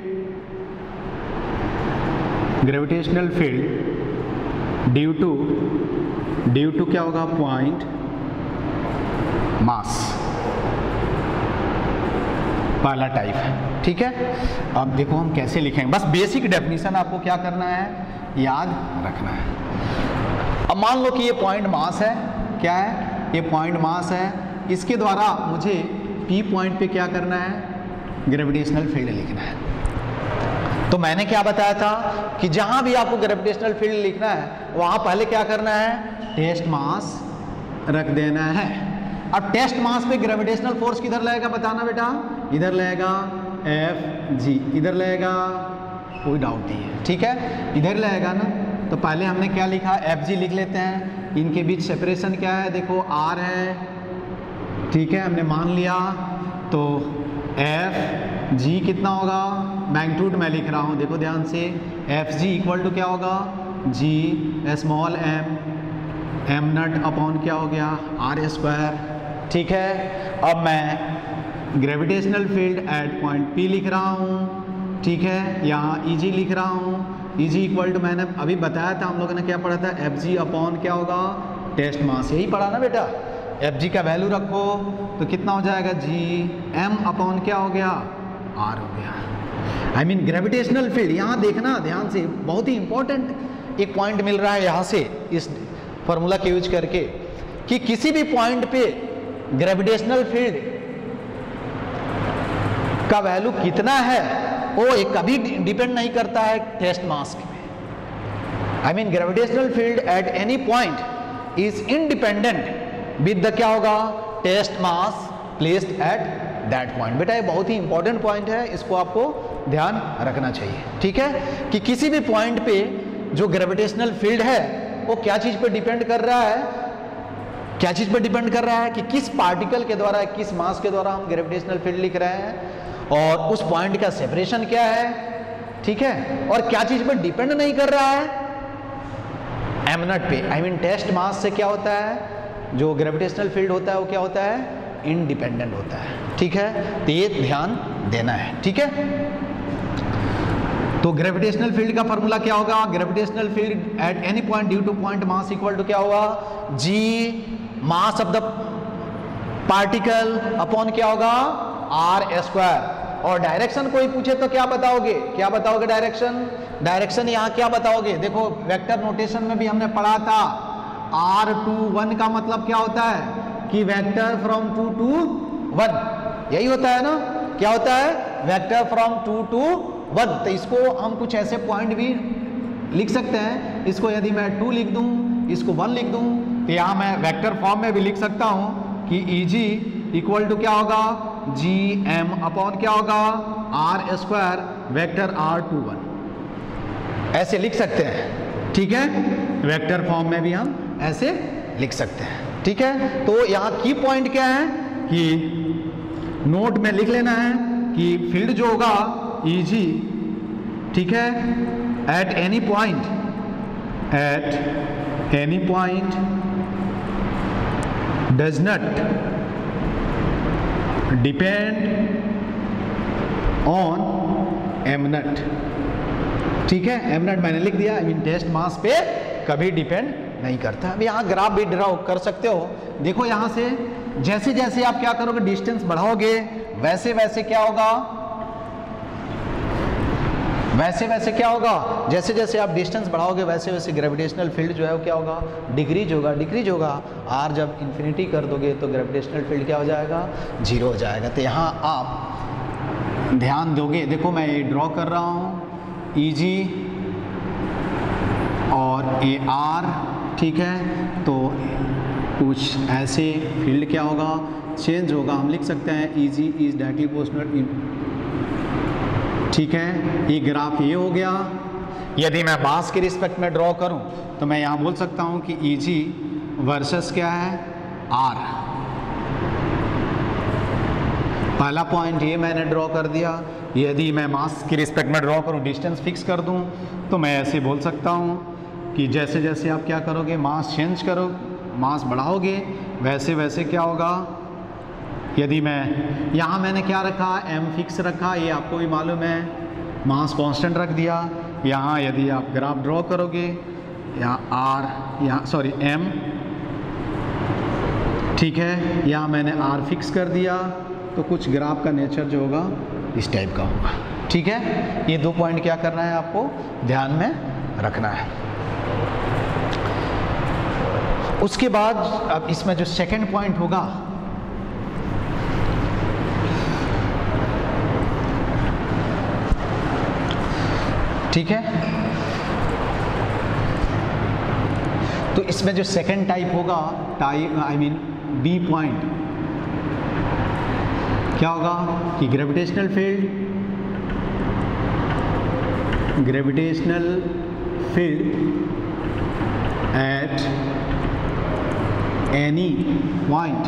फील्ड ड्यू टू क्या होगा, पॉइंट मास, पहला टाइप है। ठीक है, अब देखो हम कैसे लिखेंगे, बस बेसिक डेफिनेशन आपको क्या करना है, याद रखना है। अब मान लो कि ये पॉइंट मास है, क्या है, ये पॉइंट मास है, इसके द्वारा मुझे पी पॉइंट पे क्या करना है, ग्रेविटेशनल फील्ड लिखना है। तो मैंने क्या बताया था कि जहां भी आपको ग्रेविटेशनल फील्ड लिखना है वहां पहले क्या करना है, टेस्ट मास रख देना है। अब टेस्ट मास पे ग्रेविटेशनल फोर्स किधर लगेगा बताना बेटा, इधर लगेगा Fg, इधर लगेगा, कोई डाउट नहीं है। ठीक है, इधर लगेगा ना, तो पहले हमने क्या लिखा, Fg लिख लेते हैं। इनके बीच सेपरेशन क्या है, देखो r है, ठीक है, हमने मान लिया। तो Fg कितना होगा, मैग्नीट्यूड मैं लिख रहा हूँ, देखो ध्यान से, Fg इक्वल टू क्या होगा, g small m naught upon क्या हो गया, r स्क्वायर। ठीक है, अब मैं gravitational field at point P लिख रहा हूँ। ठीक है, यहाँ Eg लिख रहा हूँ, Eg इक्वल टू मैंने अभी बताया था, हम लोगों ने क्या पढ़ा था, Fg अपॉन क्या होगा, टेस्ट मास, यही पढ़ा ना बेटा। Fg का वैल्यू रखो तो कितना हो जाएगा, g m अपॉन क्या हो गया, r हो गया। आई मीन ग्रेविटेशनल फील्ड, यहाँ देखना ध्यान से, बहुत ही इंपॉर्टेंट एक पॉइंट मिल रहा है यहाँ से इस फॉर्मूला के यूज करके, कि किसी भी पॉइंट पे ग्रेविटेशनल फील्ड का वैल्यू कितना है वो एक कभी डिपेंड नहीं करता है टेस्ट मास पे। I mean gravitational field at any point is independent with the क्या होगा, test mass placed at that point. बेटा ये बहुत ही इंपॉर्टेंट पॉइंट है, इसको आपको ध्यान रखना चाहिए। ठीक है, कि किसी भी पॉइंट पे जो ग्रेविटेशनल फील्ड है वो क्या चीज पे डिपेंड कर रहा है, क्या चीज पे डिपेंड कर रहा है, कि किस पार्टिकल के द्वारा, किस मास के द्वारा हम ग्रेविटेशनल फील्ड लिख रहे हैं, और उस पॉइंट का सेपरेशन क्या है। ठीक है, और क्या चीज पे डिपेंड नहीं कर रहा है, m नॉट पे, आई मीन टेस्ट मास से क्या होता है, जो ग्रेविटेशनल फील्ड होता है वो क्या होता है, इंडिपेंडेंट होता है। ठीक है, तो ये ध्यान देना है। ठीक है, तो ग्रेविटेशनल फील्ड का फॉर्मूला क्या होगा, gravitational field at any point due to point mass equal to क्या होगा, g mass of the particle upon क्या होगा, r स्क्वायर। और डायरेक्शन कोई पूछे तो क्या बताओगे, क्या बताओगे डायरेक्शन, डायरेक्शन यहाँ क्या बताओगे, देखो वेक्टर नोटेशन में भी हमने पढ़ा था, r to 1 का मतलब क्या होता है, कि वेक्टर फ्रॉम 2 to 1, यही होता है ना, क्या होता है, वेक्टर फ्रॉम 2 to 1। तो इसको हम कुछ ऐसे पॉइंट भी लिख सकते हैं, इसको यदि मैं 2 लिख दूं, इसको 1 लिख दूं, तो यहाँ मैं वेक्टर फॉर्म में भी लिख सकता हूँ कि Eg इक्वल टू क्या होगा, जी एम अपॉन क्या होगा, r square vector r to 1। ऐसे लिख सकते हैं, ठीक है, वेक्टर फॉर्म में भी हम ऐसे लिख सकते हैं, ठीक है। तो यहाँ की पॉइंट क्या है कि नोट में लिख लेना है कि फील्ड जो होगा Eg, ठीक है, at any point does not depend on M naught, ठीक है। एम नट मैंने लिख दिया, टेस्ट मास पे कभी डिपेंड नहीं करता। अब यहाँ ग्राफ भी ड्रॉ कर सकते हो। देखो यहाँ से जैसे जैसे आप क्या करोगे, डिस्टेंस बढ़ाओगे, वैसे वैसे क्या होगा, वैसे वैसे क्या होगा, जैसे जैसे आप डिस्टेंस बढ़ाओगे वैसे वैसे ग्रेविटेशनल फील्ड जो है वो क्या होगा, डिक्रीज होगा। आर जब इन्फिनिटी कर दोगे तो ग्रेविटेशनल फील्ड क्या हो जाएगा, 0 हो जाएगा। तो यहाँ आप ध्यान दोगे, देखो मैं ये ड्रॉ कर रहा हूँ Eg और AR, ठीक है। तो कुछ ऐसे फील्ड क्या होगा, चेंज होगा। हम लिख सकते हैं Eg is directly proportional in, ठीक है। ये ग्राफ ये हो गया। यदि मैं मास के रिस्पेक्ट में ड्रॉ करूं तो मैं यहाँ बोल सकता हूँ कि Eg वर्सेस क्या है, R। पहला पॉइंट ये मैंने ड्रॉ कर दिया। यदि मैं मास के रिस्पेक्ट में ड्रॉ करूं, डिस्टेंस फिक्स कर दूं, तो मैं ऐसे बोल सकता हूं कि जैसे जैसे आप क्या करोगे, मास चेंज करो, मास बढ़ाओगे, वैसे वैसे क्या होगा। यदि मैं यहाँ मैंने क्या रखा, m फिक्स रखा, ये आपको भी मालूम है, मास कांस्टेंट रख दिया। यहाँ यदि आप ग्राफ ड्रॉ करोगे, यहाँ r, यहाँ सॉरी m, ठीक है, यहाँ मैंने r फिक्स कर दिया। तो कुछ ग्राफ का नेचर जो होगा इस टाइप का होगा, ठीक है। ये 2 पॉइंट क्या करना है, आपको ध्यान में रखना है। उसके बाद अब इसमें जो सेकंड पॉइंट होगा, ठीक है, तो इसमें जो सेकंड टाइप होगा, बी पॉइंट, क्या होगा कि gravitational field at any point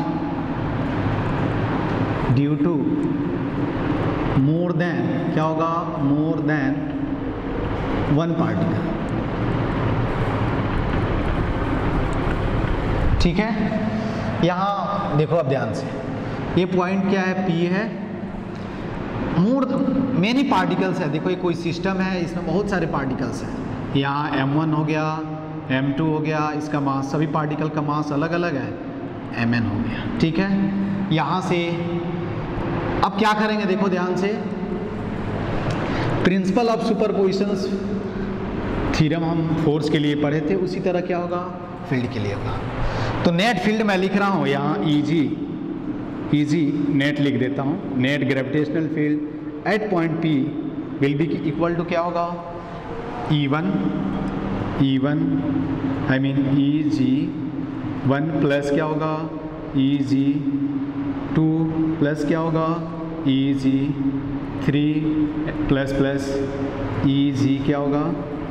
due to more than, क्या होगा, मोर देन 1 पार्टिकल, ठीक है। यहाँ देखो अब ध्यान से, ये पॉइंट क्या है, P है, मोर मेनी पार्टिकल्स है। देखो ये कोई सिस्टम है, इसमें बहुत सारे पार्टिकल्स हैं। यहाँ M1 हो गया, M2 हो गया, इसका मास, सभी पार्टिकल का मास अलग अलग है, Mn हो गया, ठीक है। यहाँ से अब क्या करेंगे, देखो ध्यान से, प्रिंसिपल ऑफ सुपरपोजिशंस थ्योरम हम फोर्स के लिए पढ़े थे, उसी तरह क्या होगा, फील्ड के लिए होगा। तो नेट फील्ड मैं लिख रहा हूँ यहाँ Eg नेट लिख देता हूँ। Net gravitational field at point P will be equal to क्या होगा, E1 Eg1 प्लस क्या होगा, Eg2 प्लस क्या होगा, Eg3 प्लस Eg क्या होगा,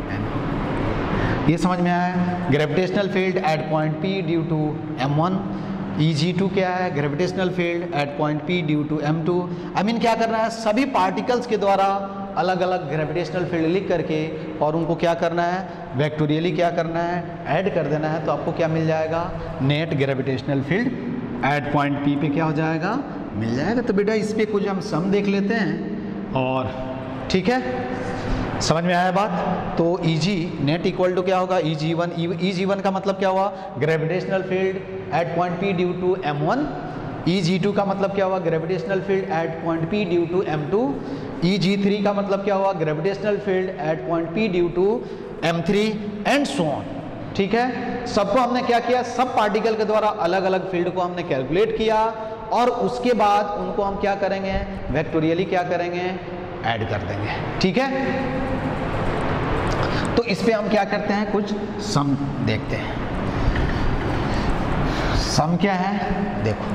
ये समझ में आया। Gravitational field at point P due to M1, Eg2 क्या है, gravitational field at point P due to M2। क्या करना है, सभी पार्टिकल्स के द्वारा अलग अलग ग्रेविटेशनल फील्ड लिख करके और उनको क्या करना है, वेक्टोरियली क्या करना है, ऐड कर देना है। तो आपको क्या मिल जाएगा, net gravitational field at point P पे क्या हो जाएगा, मिल जाएगा। तो बेटा इस पे कुछ हम सम देख लेते हैं, और ठीक है, समझ में आया बात। तो Eg नेट इक्वल टू क्या होगा, Eg1 का मतलब क्या हुआ, gravitational field at point P due to M1। Eg2 का मतलब क्या हुआ, gravitational field at point P due to M2। Eg3 का मतलब क्या हुआ, gravitational field at point P due to M3 and so on, ठीक है। सबको हमने क्या किया, सब पार्टिकल के द्वारा अलग अलग फील्ड को हमने कैलकुलेट किया, और उसके बाद उनको हम क्या करेंगे, वेक्टोरियली क्या करेंगे, ऐड कर देंगे, ठीक है। तो इस पे हम क्या करते हैं, कुछ सम देखते हैं। सम क्या है, देखो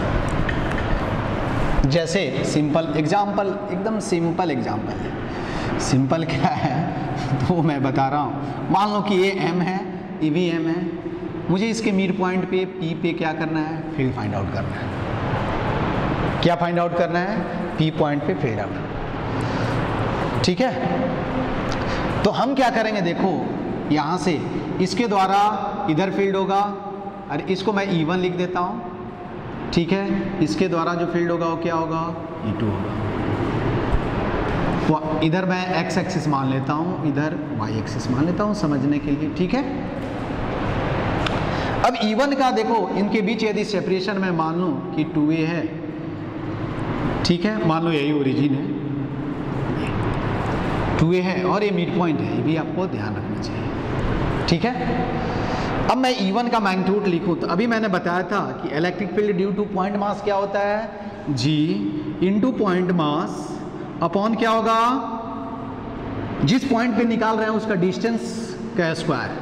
जैसे सिंपल एग्जाम्पल, एकदम सिंपल एग्जाम्पल है। सिंपल क्या है तो मैं बता रहा हूँ। मान लो कि ये m है, ये भी m है, मुझे इसके मिड पॉइंट पे P पे क्या करना है, फील्ड फाइंड आउट करना है। क्या फाइंड आउट करना है, P पॉइंट पे फील्ड आउट। ठीक है, तो हम क्या करेंगे, देखो यहाँ से इसके द्वारा इधर फील्ड होगा, और इसको मैं E1 लिख देता हूँ। ठीक है, इसके द्वारा जो फील्ड होगा वो क्या होगा, E2 होगा। तो इधर मैं x एक्सिस मान लेता हूँ, इधर y एक्सिस मान लेता हूँ समझने के लिए। ठीक है, अब E1 का देखो, इनके बीच यदि सेपरेशन में मान लूँ कि 2a है, ठीक है, मान लो यही ओरिजिन है, 2a है और ये मिड पॉइंट है, ये भी आपको ध्यान रखना चाहिए। ठीक है, अब मैं E1 का मैग्नीट्यूड लिखूँ तो अभी मैंने बताया था कि electric field due to point mass क्या होता है, G into point mass upon क्या होगा, जिस पॉइंट पे निकाल रहे हैं उसका डिस्टेंस का स्क्वायर,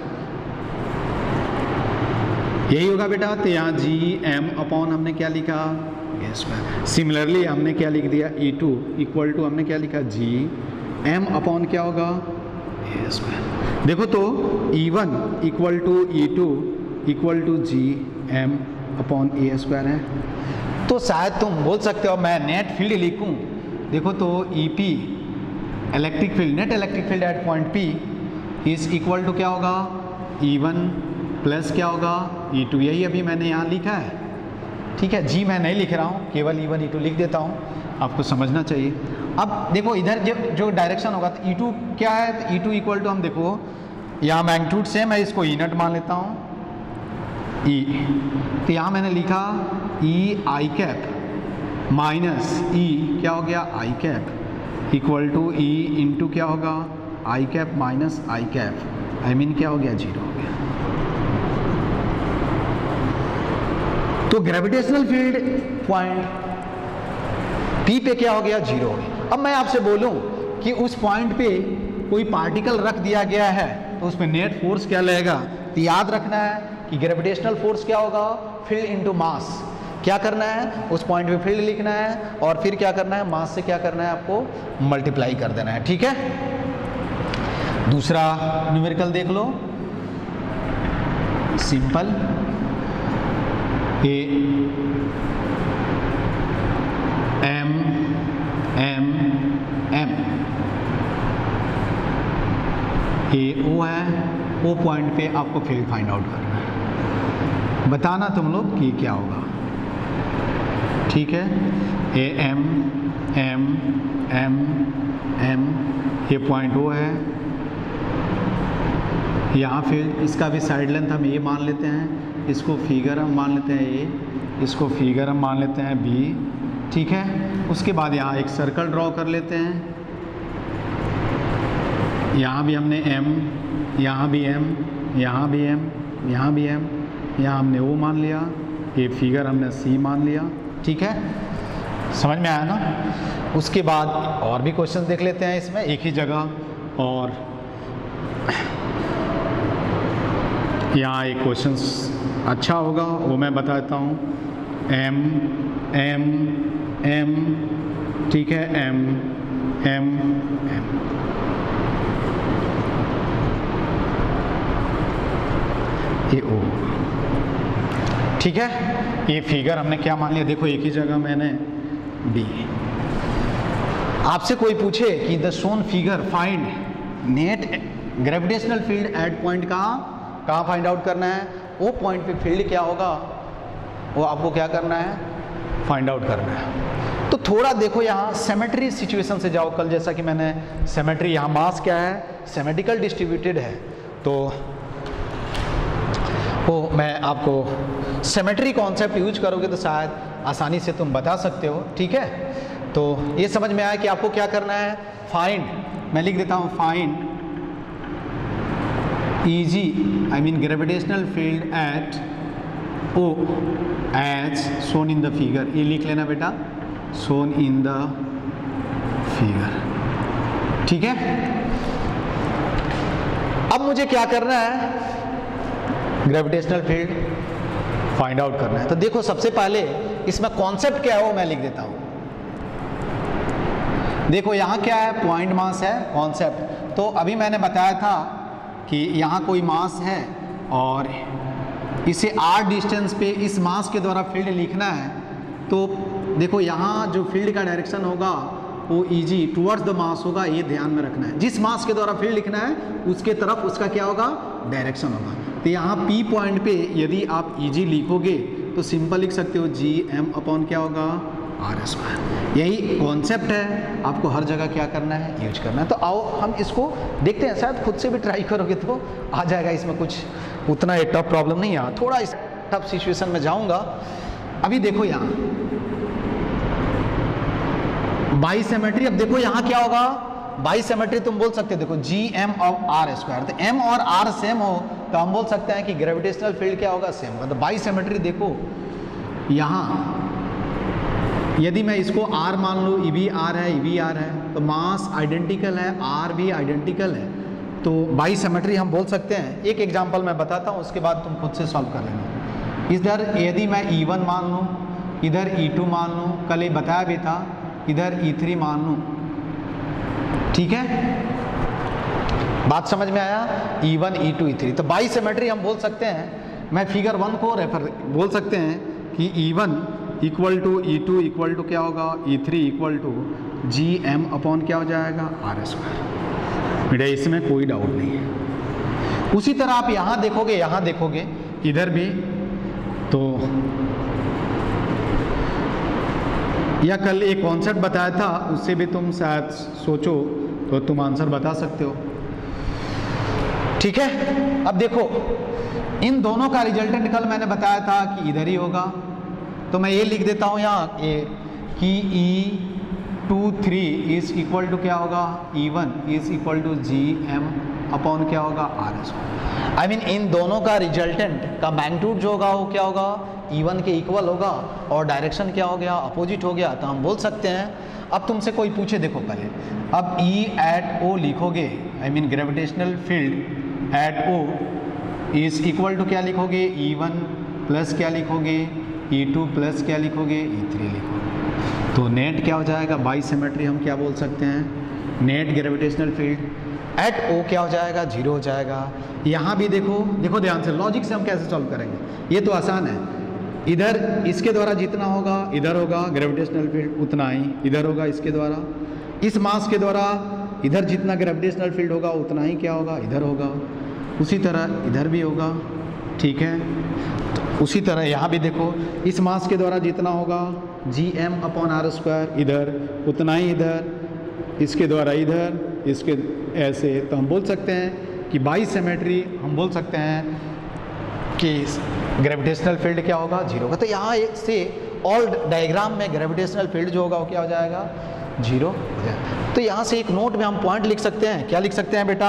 यही होगा बेटा। तो यहाँ GM अपॉन हमने क्या लिखा, a स्क्वायर। सिमिलरली हमने क्या लिख दिया, E2 इक्वल टू हमने क्या लिखा, GM अपॉन क्या होगा, a स्क्वायर। देखो तो E1 equal to E2 equal to GM upon a square है। तो शायद तुम बोल सकते हो मैं नेट फील्ड लिखूं, देखो तो EP electric field, net electric field at point P is equal to क्या होगा, E1 प्लस क्या होगा, E2। यही अभी मैंने यहाँ लिखा है। ठीक है, G मैं नहीं लिख रहा हूँ, केवल E1 E2 लिख देता हूँ, आपको समझना चाहिए। अब देखो इधर जो डायरेक्शन होगा तो E2 क्या है, तो E2 इक्वल टू हम देखो यहाँ मैग्नीट्यूड से मैं इसको E नट मान लेता हूँ, E, तो यहाँ मैंने लिखा E I cap minus E क्या हो गया, I cap equal to E into क्या होगा, I cap minus I cap, I mean क्या हो गया, 0 हो गया। तो ग्रेविटेशनल फील्ड पॉइंट P पे क्या हो गया, 0 हो गया। अब मैं आपसे बोलूं कि उस पॉइंट पे कोई पार्टिकल रख दिया गया है तो उस पर नेट फोर्स क्या लगेगा, तो याद रखना है कि ग्रेविटेशनल फोर्स क्या होगा, फील्ड इनटू मास। क्या करना है, उस पॉइंट पे फील्ड लिखना है और फिर क्या करना है, मास से क्या करना है, आपको मल्टीप्लाई कर देना है। ठीक है, दूसरा न्यूमेरिकल देख लो, simple A M M M, A O है, ओ पॉइंट पे आपको फील्ड फाइंड आउट करना है, बताना तुम लोग कि क्या होगा। ठीक है, A M M M M, ये पॉइंट ओ है, यहाँ फील्ड, इसका भी साइड लेंथ हम ए मान लेते हैं, इसको फिगर हम मान लेते हैं ए, इसको फिगर हम मान लेते हैं बी। ठीक है, उसके बाद यहाँ एक सर्कल ड्रॉ कर लेते हैं, यहाँ भी हमने M, यहाँ भी M, यहाँ भी M, यहाँ भी M, यहाँ हमने O मान लिया, ये फिगर हमने C मान लिया। ठीक है, समझ में आया ना। उसके बाद और भी क्वेश्चन देख लेते हैं इसमें एक ही जगह, और यहाँ एक क्वेश्चन अच्छा होगा वो मैं बता देता हूँ, M M M, ठीक है, M M M, ये O। ठीक है, ये फिगर हमने क्या मान लिया, देखो एक ही जगह मैंने B। आपसे कोई पूछे कि the shown figure find net gravitational field at point, कहाँ फाइंड आउट करना है, वो पॉइंट पे फील्ड क्या होगा, वो आपको क्या करना है, फाइंड आउट करना है। तो थोड़ा देखो यहाँ सिमेट्री सिचुएशन से जाओ, कल जैसा कि मैंने सिमेट्री, यहाँ मास क्या है, सिमेट्रिकल डिस्ट्रीब्यूटेड है, तो वो मैं आपको सिमेट्री कॉन्सेप्ट यूज करोगे तो शायद आसानी से तुम बता सकते हो। ठीक है, तो ये समझ में आया कि आपको क्या करना है, फाइंड, मैं लिख देता हूँ find EG, I mean gravitational field at O as shown in the figure, ये लिख लेना बेटा, शोन इन द फिगर। ठीक है, अब मुझे क्या करना है, ग्रेविटेशनल फील्ड फाइंड आउट करना है। तो देखो सबसे पहले इसमें कॉन्सेप्ट क्या है वो मैं लिख देता हूं। देखो यहाँ क्या है, पॉइंट मास है कॉन्सेप्ट। तो अभी मैंने बताया था कि यहाँ कोई मास है और इसे r डिस्टेंस पे इस मास के द्वारा फील्ड लिखना है। तो देखो यहाँ जो फील्ड का डायरेक्शन होगा वो ईजी टुवर्ड्स द मास होगा, ये ध्यान में रखना है। जिस मास के द्वारा फील्ड लिखना है उसके तरफ उसका क्या होगा, डायरेक्शन होगा। तो यहाँ P पॉइंट पे यदि आप ईजी लिखोगे तो सिंपल लिख सकते हो GM अपॉन क्या होगा, R स्क्वायर। यही कॉन्सेप्ट है, आपको हर जगह क्या करना है, यूज करना है। तो आओ हम इसको देखते हैं, शायद खुद से भी ट्राई करोगे तो आ जाएगा, इसमें कुछ उतना एक टफ प्रॉब्लम नहीं है। थोड़ा इस टफ सिचुएशन में जाऊंगा। अभी देखो यहाँ बाइसिमेट्री, अब देखो यहाँ क्या होगा, बाइसिमेट्री तुम बोल सकते हो, देखो GM ऑफ R स्क्वायर, तो M और R सेम हो तो हम बोल सकते हैं कि ग्रेविटेशनल फील्ड क्या होगा, सेम होगा। तो बाइसिमेट्री देखो यहाँ यदि मैं इसको R मान लूँ, E भी R है, E भी R है, तो मास आइडेंटिकल है, R भी आइडेंटिकल है, तो बाइसिमेट्री हम बोल सकते हैं। एक एग्जांपल मैं बताता हूँ, उसके बाद तुम खुद से सॉल्व कर लेना। इधर यदि मैं E1 मान लूँ, इधर E2 मान लूँ, कल ये बताया भी था, इधर E3 मान लूँ, ठीक है, बात समझ में आया, E1 E2 E3। तो बाइसिमेट्री हम बोल सकते हैं, मैं फिगर 1 को रेफर बोल सकते हैं कि E1 equal to E2 equal to क्या होगा, E3 equal to GM upon क्या हो जाएगा, R स्क्वायर। बेटा इसमें कोई डाउट नहीं है। उसी तरह आप यहाँ देखोगे इधर भी, तो या कल एक कॉन्सेप्ट बताया था, उससे भी तुम शायद सोचो तो तुम आंसर बता सकते हो, ठीक है। अब देखो इन दोनों का रिजल्टेंट कल मैंने बताया था कि इधर ही होगा, तो मैं ये लिख देता हूँ यहाँ कि E23 इज इक्वल टू क्या होगा, E1 is equal to GM upon क्या होगा, R स्क्वायर। आई मीन इन दोनों का रिजल्टेंट का मैग्नीट्यूड जो होगा वो क्या होगा, E1 के इक्वल होगा, और डायरेक्शन क्या हो गया, अपोजिट हो गया। तो हम बोल सकते हैं, अब तुमसे कोई पूछे, देखो पहले अब E एट O लिखोगे, I mean gravitational field at O is equal to क्या लिखोगे, E1 प्लस क्या लिखोगे, E2 प्लस क्या लिखोगे, E3 लिखोगे। तो नेट क्या हो जाएगा, बाइसिमेट्री हम क्या बोल सकते हैं, net gravitational field at O क्या हो जाएगा, 0 हो जाएगा। यहाँ भी देखो ध्यान से, लॉजिक से हम कैसे सॉल्व करेंगे, ये तो आसान है। इधर इसके द्वारा जितना होगा इधर होगा ग्रेविटेशनल फील्ड उतना ही इधर होगा, इसके द्वारा इस मास के द्वारा इधर जितना ग्रेविटेशनल फील्ड होगा उतना ही क्या होगा, इधर होगा। उसी तरह इधर भी होगा, ठीक है। तो उसी तरह यहाँ भी देखो, इस मास के द्वारा जितना होगा GM अपॉन R स्क्वायर, इधर उतना ही इधर, इसके द्वारा इधर, इसके ऐसे। तो हम बोल सकते हैं कि बाइसिमेट्री हम बोल सकते हैं कि ग्रेविटेशनल फील्ड क्या होगा, 0 होगा। तो यहाँ से ऑल डायग्राम में ग्रेविटेशनल फील्ड जो होगा वो क्या हो जाएगा, 0 हो जाएगा। तो यहाँ से एक नोट में हम पॉइंट लिख सकते हैं, क्या लिख सकते हैं बेटा,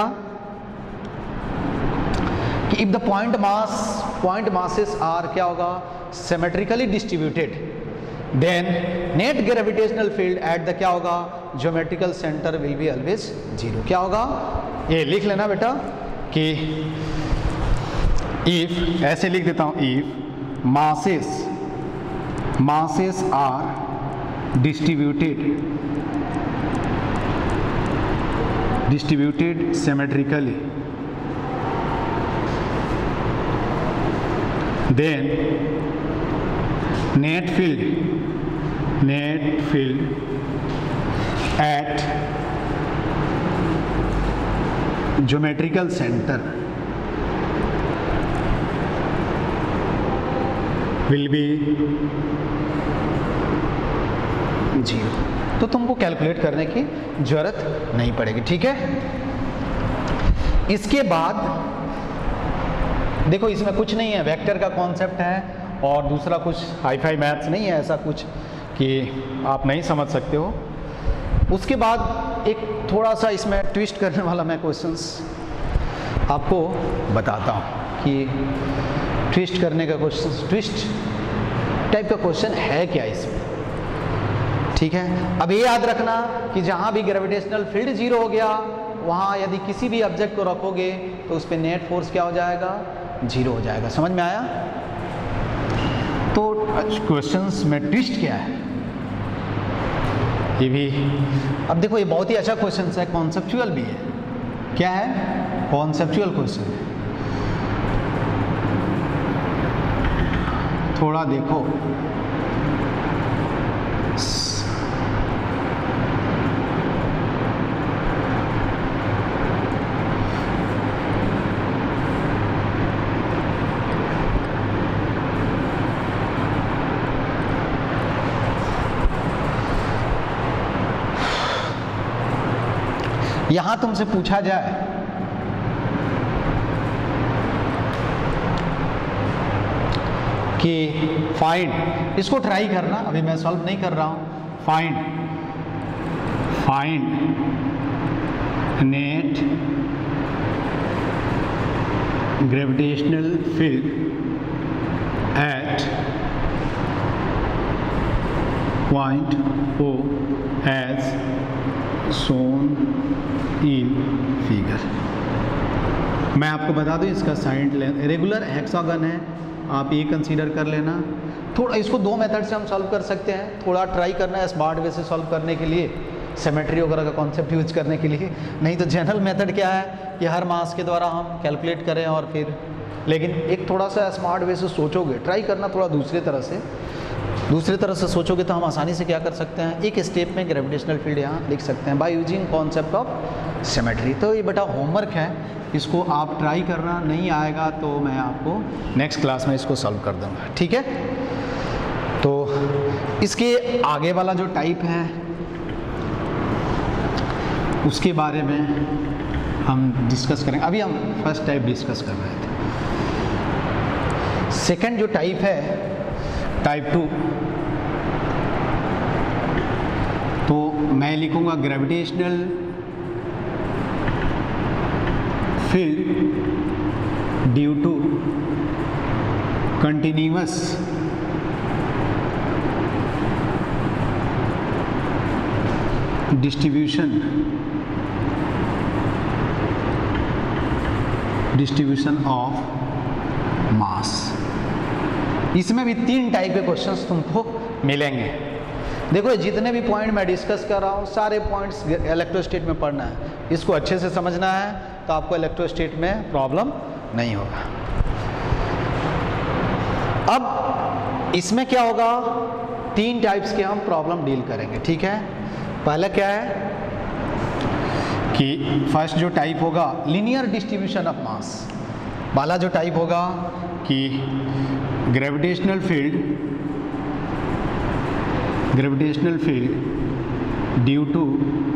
कि if the point masses are क्या होगा, symmetrically distributed, then net gravitational field at the क्या होगा, geometrical centre will be always 0। क्या होगा, ये लिख लेना बेटा कि इफ, ऐसे लिख देता हूं, if masses are distributed symmetrically, then net field at geometrical center will be 0। तो तुमको कैलकुलेट करने की जरूरत नहीं पड़ेगी, ठीक है। इसके बाद देखो इसमें कुछ नहीं है, वेक्टर का कॉन्सेप्ट है और दूसरा कुछ हाई-फाई मैथ्स नहीं है, ऐसा कुछ कि आप नहीं समझ सकते हो। उसके बाद एक थोड़ा सा इसमें ट्विस्ट करने वाला मैं क्वेश्चंस आपको बताता हूँ कि ट्विस्ट करने का क्वेश्चन, ट्विस्ट टाइप का क्वेश्चन है क्या इसमें, ठीक है। अब ये याद रखना कि जहाँ भी ग्रेविटेशनल फील्ड 0 हो गया, वहाँ यदि किसी भी ऑब्जेक्ट को रखोगे तो उस पर नेट फोर्स क्या हो जाएगा, 0 हो जाएगा। समझ में आया। तो क्वेश्चंस में ट्विस्ट क्या है, ये भी, अब देखो ये बहुत ही अच्छा क्वेश्चन है, कॉन्सेप्चुअल भी है। क्या है? कॉन्सेप्चुअल क्वेश्चन है। थोड़ा देखो, यहां तुमसे पूछा जाए कि फाइंड, इसको ट्राई करना, अभी मैं सॉल्व नहीं कर रहा हूं। Find net gravitational field at point O as shown in figure. मैं आपको बता दूं इसका साइड रेगुलर हेक्सागन है, आप ये कंसीडर कर लेना। थोड़ा इसको दो मेथड से हम सॉल्व कर सकते हैं, थोड़ा ट्राई करना है स्मार्ट वे से सॉल्व करने के लिए, सिमेट्री वगैरह का कॉन्सेप्ट यूज करने के लिए। नहीं तो जनरल मेथड क्या है कि हर मास के द्वारा हम कैलकुलेट करें और फिर, लेकिन एक थोड़ा सा स्मार्ट वे से सोचोगे, ट्राई करना थोड़ा दूसरी तरह से सोचोगे तो हम आसानी से क्या कर सकते हैं, एक स्टेप में ग्रेविटेशनल फील्ड यहाँ लिख सकते हैं by using concept of symmetry. तो ये बेटा होमवर्क है, इसको आप ट्राई करना, नहीं आएगा तो मैं आपको नेक्स्ट क्लास में इसको सॉल्व कर दूंगा, ठीक है। तो इसके आगे वाला जो टाइप है उसके बारे में हम डिस्कस करेंगे। अभी हम फर्स्ट टाइप डिस्कस कर रहे थे। सेकंड जो टाइप है, टाइप 2, तो मैं लिखूंगा gravitational field due to continuous distribution of mass. इसमें भी 3 टाइप के क्वेश्चंस तुमको मिलेंगे। देखो जितने भी पॉइंट मैं डिस्कस कर रहा हूँ सारे पॉइंट्स इलेक्ट्रोस्टेट में पढ़ना है, इसको अच्छे से समझना है तो आपको इलेक्ट्रोस्टेट में प्रॉब्लम नहीं होगा। अब इसमें क्या होगा, 3 टाइप्स के हम प्रॉब्लम डील करेंगे, ठीक है। पहला क्या है कि फर्स्ट जो टाइप होगा लीनियर डिस्ट्रीब्यूशन ऑफ मास वाला जो टाइप होगा कि gravitational field due to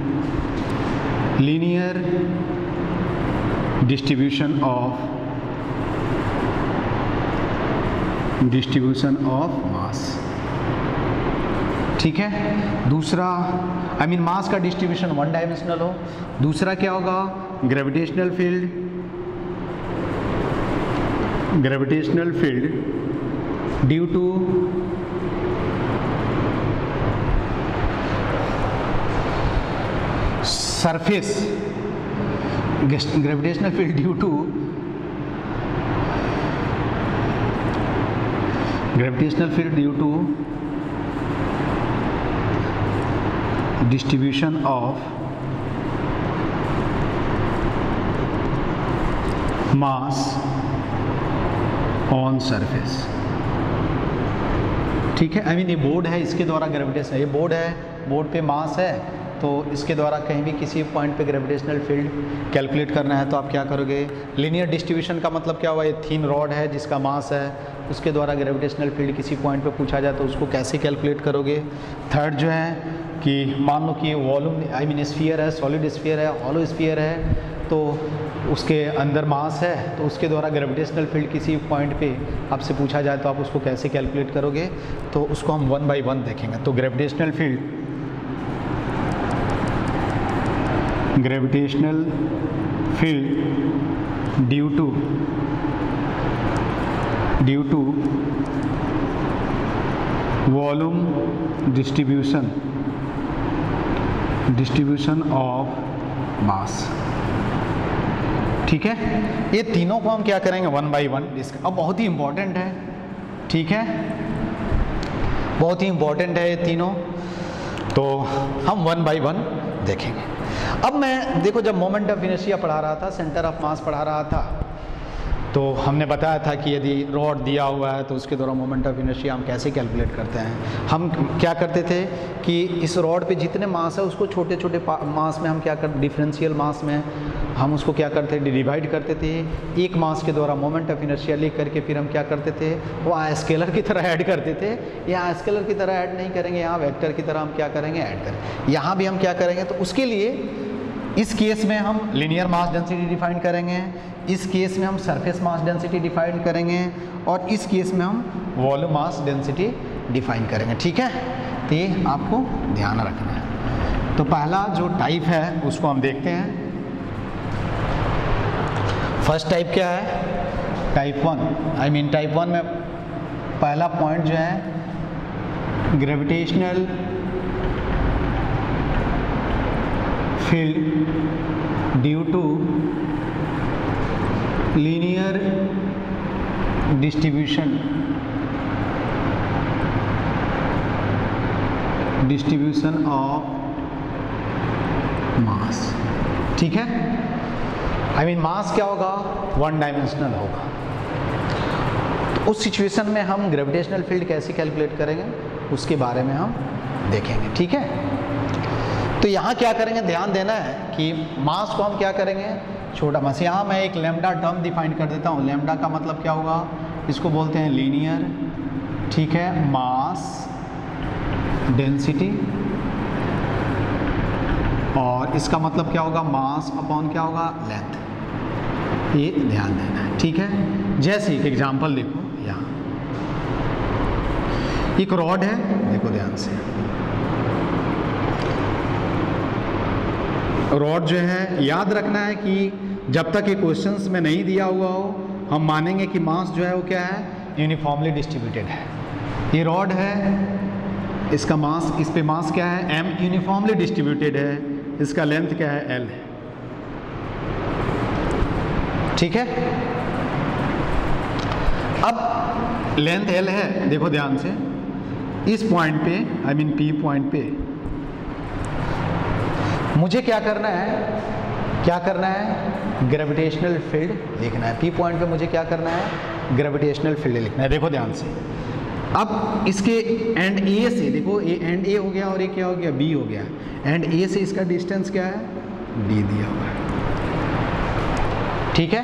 linear distribution of mass, ठीक है। दूसरा मास का डिस्ट्रीब्यूशन 1 डायमेंशनल हो। दूसरा क्या होगा, gravitational field due to surface, gravitational field due to distribution of mass on surface, ठीक है। ये बोर्ड है, इसके द्वारा ग्रेविटेशन, ये बोर्ड है, बोर्ड पे मास है, तो इसके द्वारा कहीं भी किसी पॉइंट पे ग्रेविटेशनल फील्ड कैलकुलेट करना है तो आप क्या करोगे, लीनियर डिस्ट्रीब्यूशन का मतलब क्या हुआ, ये थिन रॉड है जिसका मास है, उसके द्वारा ग्रेविटेशनल फील्ड किसी पॉइंट पे पूछा जाए तो उसको कैसे कैलकुलेट करोगे। थर्ड जो है कि मान लो कि वॉल्यूम स्फीयर है, सॉलिड स्फीयर है, हॉलो स्फीयर है, तो उसके अंदर मास है, तो उसके द्वारा ग्रेविटेशनल फील्ड किसी पॉइंट पे आपसे पूछा जाए तो आप उसको कैसे कैलकुलेट करोगे, तो उसको हम 1 बाय 1 देखेंगे। तो gravitational field due to volume distribution of mass, ठीक है। ये तीनों को हम क्या करेंगे 1 बाय 1 डिस्कस। अब बहुत ही इंपॉर्टेंट है, ठीक है, बहुत ही इंपॉर्टेंट है ये तीनों। तो हम वन बाय वन देखेंगे। अब मैं देखो, जब मोमेंट ऑफ इनर्शिया पढ़ा रहा था, सेंटर ऑफ मास पढ़ा रहा था, तो हमने बताया था कि यदि रॉड दिया हुआ है तो उसके द्वारा मोमेंट ऑफ इनर्शिया हम कैसे कैलकुलेट करते हैं। हम क्या करते थे कि इस रॉड पे जितने मास है उसको छोटे छोटे मास में हम क्या करते, डिफरेंशियल मास में हम उसको क्या करते थे, डिवाइड करते थे। एक मास के द्वारा मोमेंट ऑफ इनर्शिया लिख करके फिर हम क्या करते थे, वो स्केलर की तरह ऐड करते थे। यहाँ स्केलर की तरह ऐड नहीं करेंगे, यहाँ वेक्टर की तरह हम क्या करेंगे, ऐड करेंगे। यहाँ भी हम क्या करेंगे, तो उसके लिए इस केस में हम लीनियर मास डेंसिटी डिफाइन करेंगे, इस केस में हम सरफेस मास डेंसिटी डिफाइन करेंगे, और इस केस में हम वॉल्यूम मास डेंसिटी डिफाइन करेंगे। ठीक है, तो ये आपको ध्यान रखना है। तो पहला जो टाइप है उसको हम देखते हैं। फर्स्ट टाइप क्या है, टाइप 1। टाइप 1 में पहला पॉइंट जो है gravitational field due to linear distribution of mass. ठीक है, मास क्या होगा, वन डायमेंशनल होगा। तो उस सिचुएशन में हम ग्रेविटेशनल फील्ड कैसे कैलकुलेट करेंगे उसके बारे में हम देखेंगे। ठीक है, तो यहाँ क्या करेंगे, ध्यान देना है कि मास को हम क्या करेंगे, छोटा मास। यहाँ मैं एक लैम्डा टर्म डिफाइन कर देता हूँ। लैम्डा का मतलब क्या होगा, इसको बोलते हैं लीनियर, ठीक है, मास डेंसिटी, और इसका मतलब क्या होगा, मास अपॉन क्या होगा, लेंथ। ये ध्यान देना है। ठीक है, जैसे एक एग्जांपल देखो, यहाँ एक रॉड है, देखो ध्यान से, रॉड जो है, याद रखना है कि जब तक ये क्वेश्चंस में नहीं दिया हुआ हो हम मानेंगे कि मास जो है वो क्या है, यूनिफॉर्मली डिस्ट्रीब्यूटेड है। ये रॉड है, इसका मास, इस पे मास क्या है, m यूनिफॉर्मली डिस्ट्रीब्यूटेड है, इसका लेंथ क्या है, l है। ठीक है, अब लेंथ l है, देखो ध्यान से, इस पॉइंट पे P पॉइंट पे मुझे क्या करना है, ग्रेविटेशनल फील्ड लिखना है। P पॉइंट पे मुझे क्या करना है, ग्रेविटेशनल फील्ड लिखना है। देखो ध्यान से, अब इसके एंड A से, देखो ये एंड A हो गया और ये क्या हो गया, B हो गया। एंड A से इसका डिस्टेंस क्या है, D दिया हुआ है। ठीक है,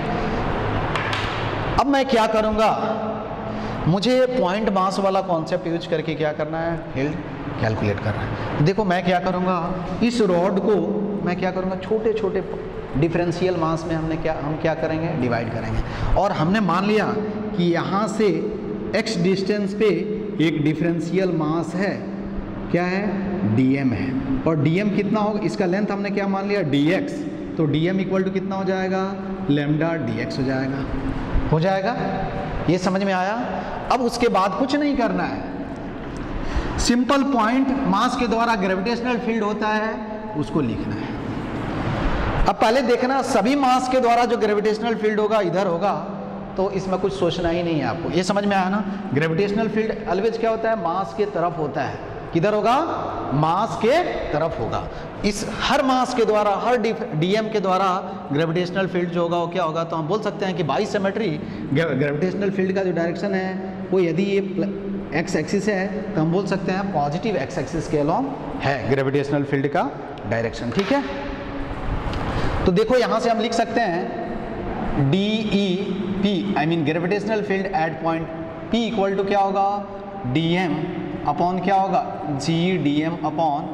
अब मैं क्या करूंगा, मुझे पॉइंट मास वाला कॉन्सेप्ट यूज करके क्या करना है, फील्ड कैलकुलेट करना है। देखो मैं क्या करूंगा, इस रॉड को मैं क्या करूंगा, छोटे छोटे डिफरेंशियल मास में हम क्या करेंगे, डिवाइड करेंगे। और हमने मान लिया कि यहाँ से x डिस्टेंस पे एक डिफरेंशियल मास है, क्या है, dm है, और dm कितना होगा, इसका लेंथ हमने क्या मान लिया, dx, तो dm इक्वल टू कितना हो जाएगा, लैम्डा dx हो जाएगा। ये समझ में आया। अब उसके बाद कुछ नहीं करना है, सिंपल पॉइंट मास के द्वारा ग्रेविटेशनल फील्ड होता है उसको लिखना है। अब पहले देखना, सभी मास के द्वारा जो ग्रेविटेशनल फील्ड होगा इधर होगा, तो इसमें कुछ सोचना ही नहीं है आपको। ये समझ में आया ना, ग्रेविटेशनल फील्ड ऑलवेज क्या होता है, मास के तरफ होता है। किधर होगा, मास के तरफ होगा। इस हर मास के द्वारा, हर dm के द्वारा ग्रेविटेशनल फील्ड जो होगा वो क्या होगा, तो हम बोल सकते हैं कि बाई सिमेट्री ग्रेविटेशनल फील्ड का जो डायरेक्शन है वो, यदि ये एक्स एक्सिस है तो हम बोल सकते हैं पॉजिटिव एक्स एक्सिस के अलोंग है ग्रेविटेशनल फील्ड का डायरेक्शन। ठीक है, तो देखो यहाँ से हम लिख सकते हैं DEP, gravitational field at point P equal to क्या होगा, dm अपॉन क्या होगा, GDM अपॉन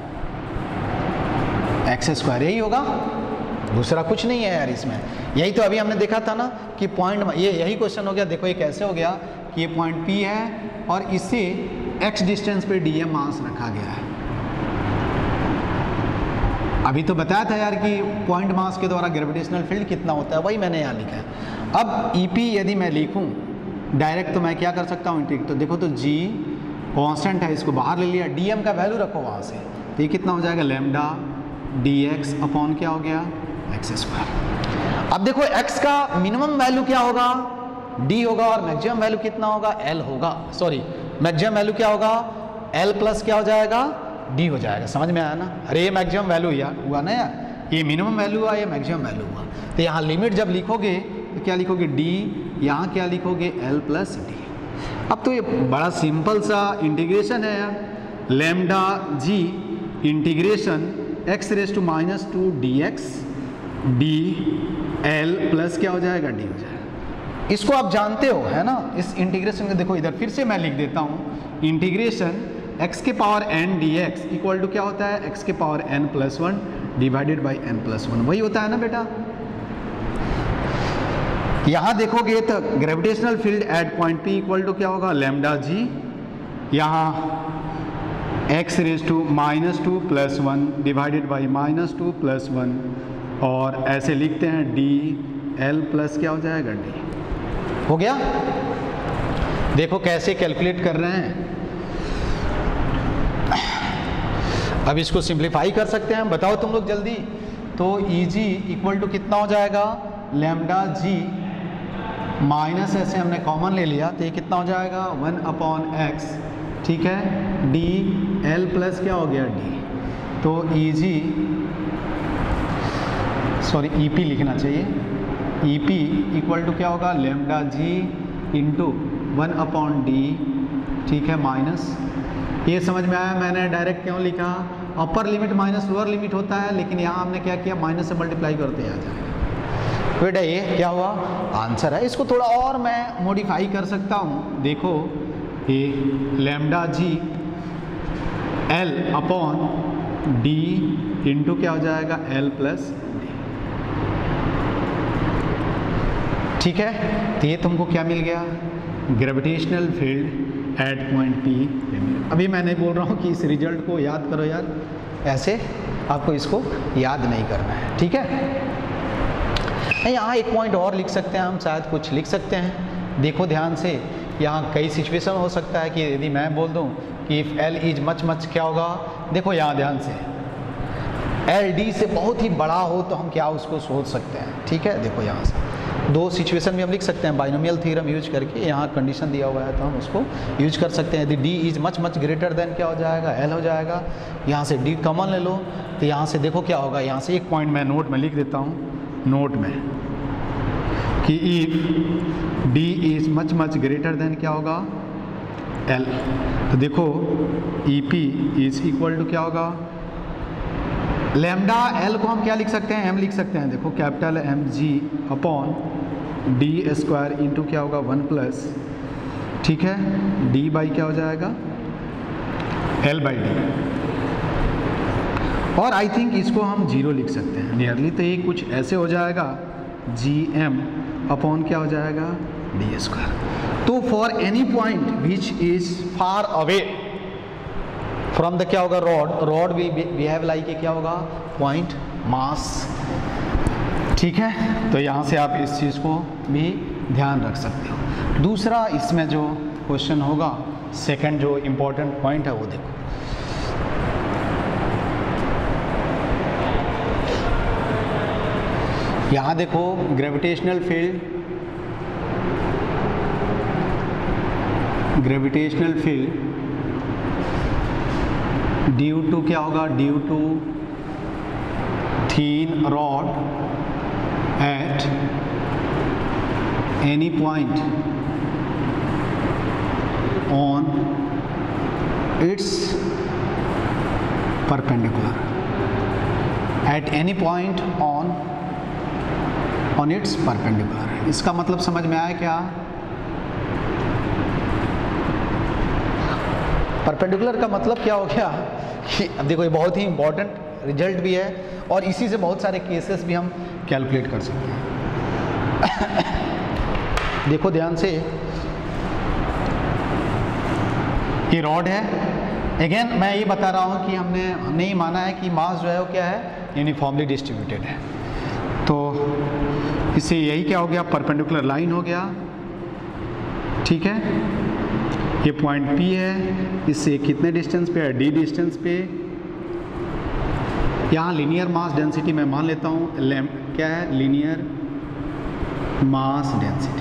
x², यही होगा, दूसरा कुछ नहीं है यार इसमें। यही तो अभी हमने देखा था ना कि पॉइंट, ये यही क्वेश्चन हो गया। देखो ये कैसे हो गया कि ये पॉइंट P है और इससे x डिस्टेंस पे dm मास रखा गया है। अभी तो बताया था यार कि पॉइंट मास के द्वारा ग्रेविटेशनल फील्ड कितना होता है, वही मैंने यहाँ लिखा है। अब EP यदि मैं लिखूँ डायरेक्ट तो मैं क्या कर सकता हूँ, ठीक, तो देखो तो G कांस्टेंट है, इसको बाहर ले लिया, dm का वैल्यू रखो वहाँ से, तो ये कितना हो जाएगा, लैम्डा dx अपॉन क्या हो गया, x²। अब देखो x का मिनिमम वैल्यू क्या होगा, d होगा, और मैक्सिमम वैल्यू कितना होगा, l होगा, सॉरी मैक्सिमम वैल्यू क्या होगा, l प्लस क्या हो जाएगा, डी हो जाएगा। समझ में आया ना? अरे ये मैक्सिमम वैल्यू हुआ ना यार, ये मिनिमम वैल्यू हुआ, ये मैक्सिमम वैल्यू हुआ। तो यहाँ लिमिट जब लिखोगे तो क्या लिखोगे? डी, यहाँ क्या लिखोगे? L plus D. अब तो ये बड़ा सिंपल सा इंटीग्रेशन है यार, lambda G integration X raise to minus two D X D L plus क्या हो जाएगा? डी हो जाएगा। इसको आप जानते हो है ना? इस इंटीग्रेशन को देखो इधर फिर से मैं लिख देता हूँ, इंटीग्रेशन x के power n dx equal to क्या होता है? x के power n plus 1 divided by n plus 1, वही होता है ना बेटा। यहाँ देखोगे तो gravitational field at point P equal to क्या होगा? लैम्डा जी, यहाँ x raise to minus 2 plus 1 divided by minus 2 plus 1, और ऐसे लिखते हैं डी एल प्लस क्या हो जाएगा? डी। हो गया? देखो कैसे कैलकुलेट कर रहे हैं। अब इसको सिंप्लीफाई कर सकते हैं, बताओ तुम लोग जल्दी। तो ई जी इक्वल टू कितना हो जाएगा? लैम्डा जी माइनस ऐसे हमने कॉमन ले लिया तो ये कितना हो जाएगा? 1 अपॉन एक्स, ठीक है, डी एल प्लस क्या हो गया? डी। तो ई जी सॉरी ई पी लिखना चाहिए, ई पी इक्वल टू क्या होगा? Lambda G into 1 upon D, ठीक है, माइनस, ये समझ में आया? मैंने डायरेक्ट क्यों लिखा? Upper limit minus lower limit होता है, लेकिन यहाँ हमने क्या किया? माइनस से मल्टीप्लाई करते आ जाएगा। बेटा ये क्या हुआ? आंसर है। इसको थोड़ा और मैं मॉडिफाई कर सकता हूँ, देखो ये lambda G L upon D into क्या हो जाएगा? एल प्लस डी, ठीक है। तो ये तुमको क्या मिल गया? Gravitational field at point P. अभी मैं नहीं बोल रहा हूँ कि इस रिजल्ट को याद करो यार, ऐसे आपको इसको याद नहीं करना है, ठीक है। यहाँ एक पॉइंट और लिख सकते हैं हम, शायद कुछ लिख सकते हैं। देखो ध्यान से, यहाँ कई सिचुएशन हो सकता है कि यदि मैं बोल दूँ कि इफ़ एल इज मच क्या होगा? देखो यहाँ ध्यान से, एल डी से बहुत ही बड़ा हो तो हम क्या उसको सोच सकते हैं, ठीक है। देखो यहाँ से दो सिचुएशन में हम लिख सकते हैं, बाइनोमियल थ्योरम यूज करके। यहाँ कंडीशन दिया हुआ है तो हम उसको यूज कर सकते हैं। यदि D is much greater than क्या हो जाएगा? एल हो जाएगा। यहाँ से डी कॉमन ले लो तो यहाँ से देखो क्या होगा। यहाँ से एक पॉइंट मैं नोट में लिख देता हूँ, नोट में, कि if D is much greater than क्या होगा? एल। तो देखो E P is equal to क्या होगा? लैम्डा एल को हम क्या लिख सकते हैं? एम लिख सकते हैं। देखो capital M G upon D square into क्या होगा? 1 प्लस, ठीक है, डी बाई क्या हो जाएगा? L by D. और आई थिंक इसको हम 0 लिख सकते हैं नियरली, तो ये कुछ ऐसे हो जाएगा, जी एम अपॉन क्या हो जाएगा? D square. तो for any point which is far away from the क्या होगा? रॉड वी हैव लाइक क्या होगा? पॉइंट मास, ठीक है। तो यहाँ से आप इस चीज़ को भी ध्यान रख सकते हो। दूसरा इसमें जो क्वेश्चन होगा, सेकंड जो इम्पोर्टेंट पॉइंट है वो देखो, यहाँ देखो ग्रेविटेशनल फील्ड ड्यू टू क्या होगा? Due to thin rod at any point on its perpendicular, at any point on its perpendicular. इसका मतलब समझ में आया क्या? परपेंडिकुलर का मतलब क्या हो गया कि अब देखो ये बहुत ही इंपॉर्टेंट रिजल्ट भी है और इसी से बहुत सारे केसेस भी हम कैलकुलेट कर सकते हैं। देखो ध्यान से, ये रॉड है। अगेन मैं ये बता रहा हूँ कि हमने ये माना है कि मास जो है वो क्या है? यूनिफॉर्मली डिस्ट्रीब्यूटेड है। तो इससे यही क्या हो गया? परपेंडिकुलर लाइन हो गया, ठीक है। ये पॉइंट P है, इससे कितने डिस्टेंस पे है? D डिस्टेंस पे। यहाँ लीनियर मास डेंसिटी मैं मान लेता हूँ, क्या है? लीनियर मास डेंसिटी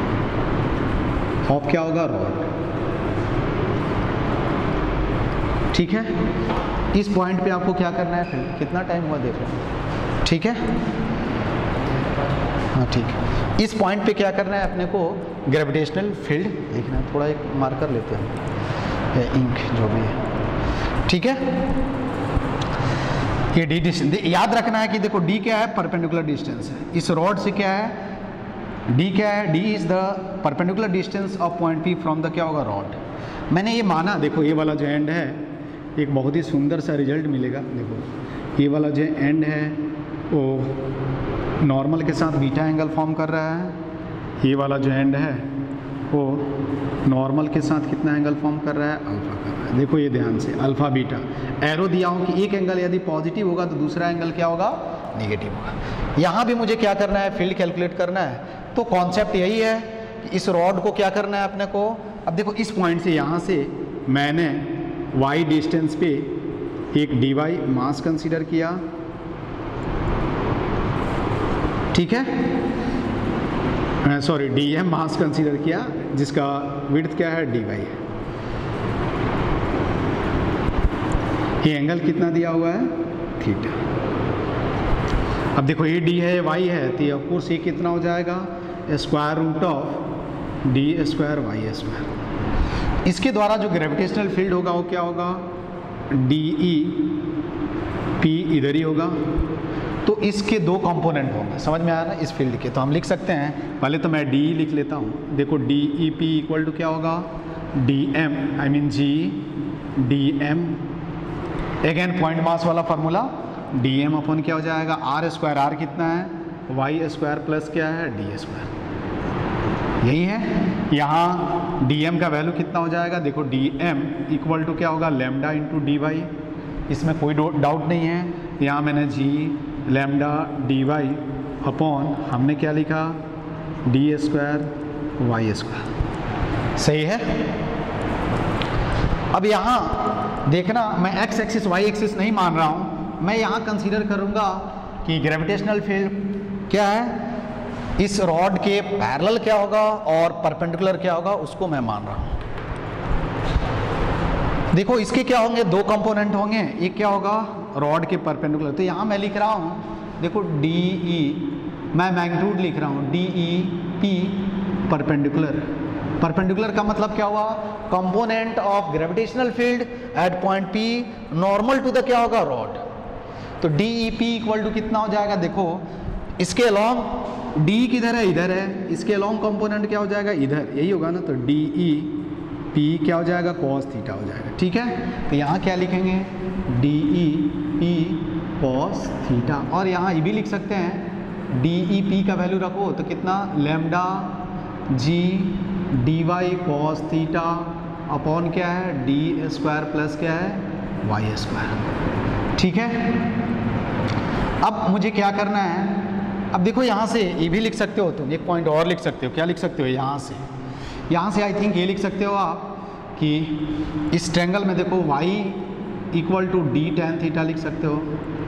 ऑफ क्या होगा? रॉड। ठीक है, इस पॉइंट पे आपको क्या करना है, फिर कितना टाइम हुआ देख लो, ठीक है, हाँ ठीक है। इस पॉइंट पे क्या करना है अपने को, ग्रेविटेशनल फील्ड लिखना है। थोड़ा एक मार्कर लेते हैं, इंक जो भी है, ठीक है। ये डी डिस्टेंस याद रखना है कि देखो डी क्या है, परपेंडिकुलर डिस्टेंस है। इस रॉड से क्या है, डी क्या है, D is the perpendicular distance of point P from the क्या होगा, रॉड। मैंने ये माना, देखो ये वाला जो एंड है, एक बहुत ही सुंदर सा रिजल्ट मिलेगा। देखो ये वाला जो एंड है वो नॉर्मल के साथ बीटा एंगल फॉर्म कर रहा है, ये वाला जो एंड है वो नॉर्मल के साथ कितना एंगल फॉर्म कर रहा है, अल्फा कर रहा है। देखो ये ध्यान से, अल्फा बीटा एरो दिया हूँ कि एक एंगल यदि पॉजिटिव होगा तो दूसरा एंगल क्या होगा, नेगेटिव होगा। यहाँ भी मुझे क्या करना है, फील्ड कैलकुलेट करना है। तो कॉन्सेप्ट यही है कि इस रॉड को क्या करना है अपने को। अब देखो इस पॉइंट से यहाँ से मैंने y डिस्टेंस पे एक dy मास कंसीडर किया, ठीक है, सॉरी dm मास कंसीडर किया, जिसका विड्थ क्या है, dy है। ये एंगल कितना दिया हुआ है, थीटा। अब देखो ये d है, y है, तो ऑफ कोर्स ये कितना हो जाएगा, square root of D square Y square. इसके द्वारा जो ग्रेविटेशनल फील्ड होगा वो क्या होगा, डी ई पी इधर ही होगा। तो इसके दो कंपोनेंट होंगे, समझ में आ रहा है इस फील्ड के। तो हम लिख सकते हैं, पहले तो मैं डी लिख लेता हूँ। देखो D E P equal to क्या होगा, D M I mean G D M, again point mass वाला फार्मूला, डी एम अपन क्या हो जाएगा, आर स्क्वायर, आर कितना है, वाई स्क्वायर प्लस क्या है, डी स्क्वायर, यही है। यहाँ डी एम का वैल्यू कितना हो जाएगा, देखो डी एम इक्वल टू क्या होगा, लैम्डा इंटू डी वाई, इसमें कोई डाउट नहीं है। यहाँ मैंने G lambda D Y upon हमने क्या लिखा, डी स्क्वायर वाई स्क्वायर, सही है। अब यहाँ देखना, मैं एक्स एक्सिस वाई एक्सिस नहीं मान रहा हूँ, मैं यहाँ कंसीडर करूँगा कि ग्रेविटेशनल फील्ड क्या है, इस रॉड के पैरेलल क्या होगा और परपेंडिकुलर क्या होगा, उसको मैं मान रहा हूँ। देखो इसके क्या होंगे, दो कंपोनेंट होंगे, एक क्या होगा, रॉड के परपेंडिकुलर। तो यहाँ मैं लिख रहा हूँ, देखो डी ई, मैं मैग्नीट्यूड लिख रहा हूँ, D E P perpendicular. Perpendicular का मतलब क्या हुआ, component of gravitational field at point P normal to the क्या होगा, रॉड। तो D E P equal to कितना हो जाएगा, देखो इसके अलॉन्ग डी किधर है, इधर है, इसके अलॉन्ग कंपोनेंट क्या हो जाएगा, इधर, यही होगा ना। तो डी ई पी क्या हो जाएगा, कॉस थीटा हो जाएगा, ठीक है। तो यहाँ क्या लिखेंगे, D E P cos theta, और यहाँ ये भी लिख सकते हैं, डी ई पी का वैल्यू रखो तो कितना, lambda G D Y cos theta upon क्या है, डी स्क्वायर प्लस क्या है, वाई स्क्वायर, ठीक है। अब मुझे क्या करना है, अब देखो यहाँ से ये भी लिख सकते हो तुम, एक पॉइंट और लिख सकते हो, क्या लिख सकते हो, यहाँ से आई थिंक ये लिख सकते हो आप कि इस ट्रायंगल में देखो y equal to D tan theta लिख सकते हो।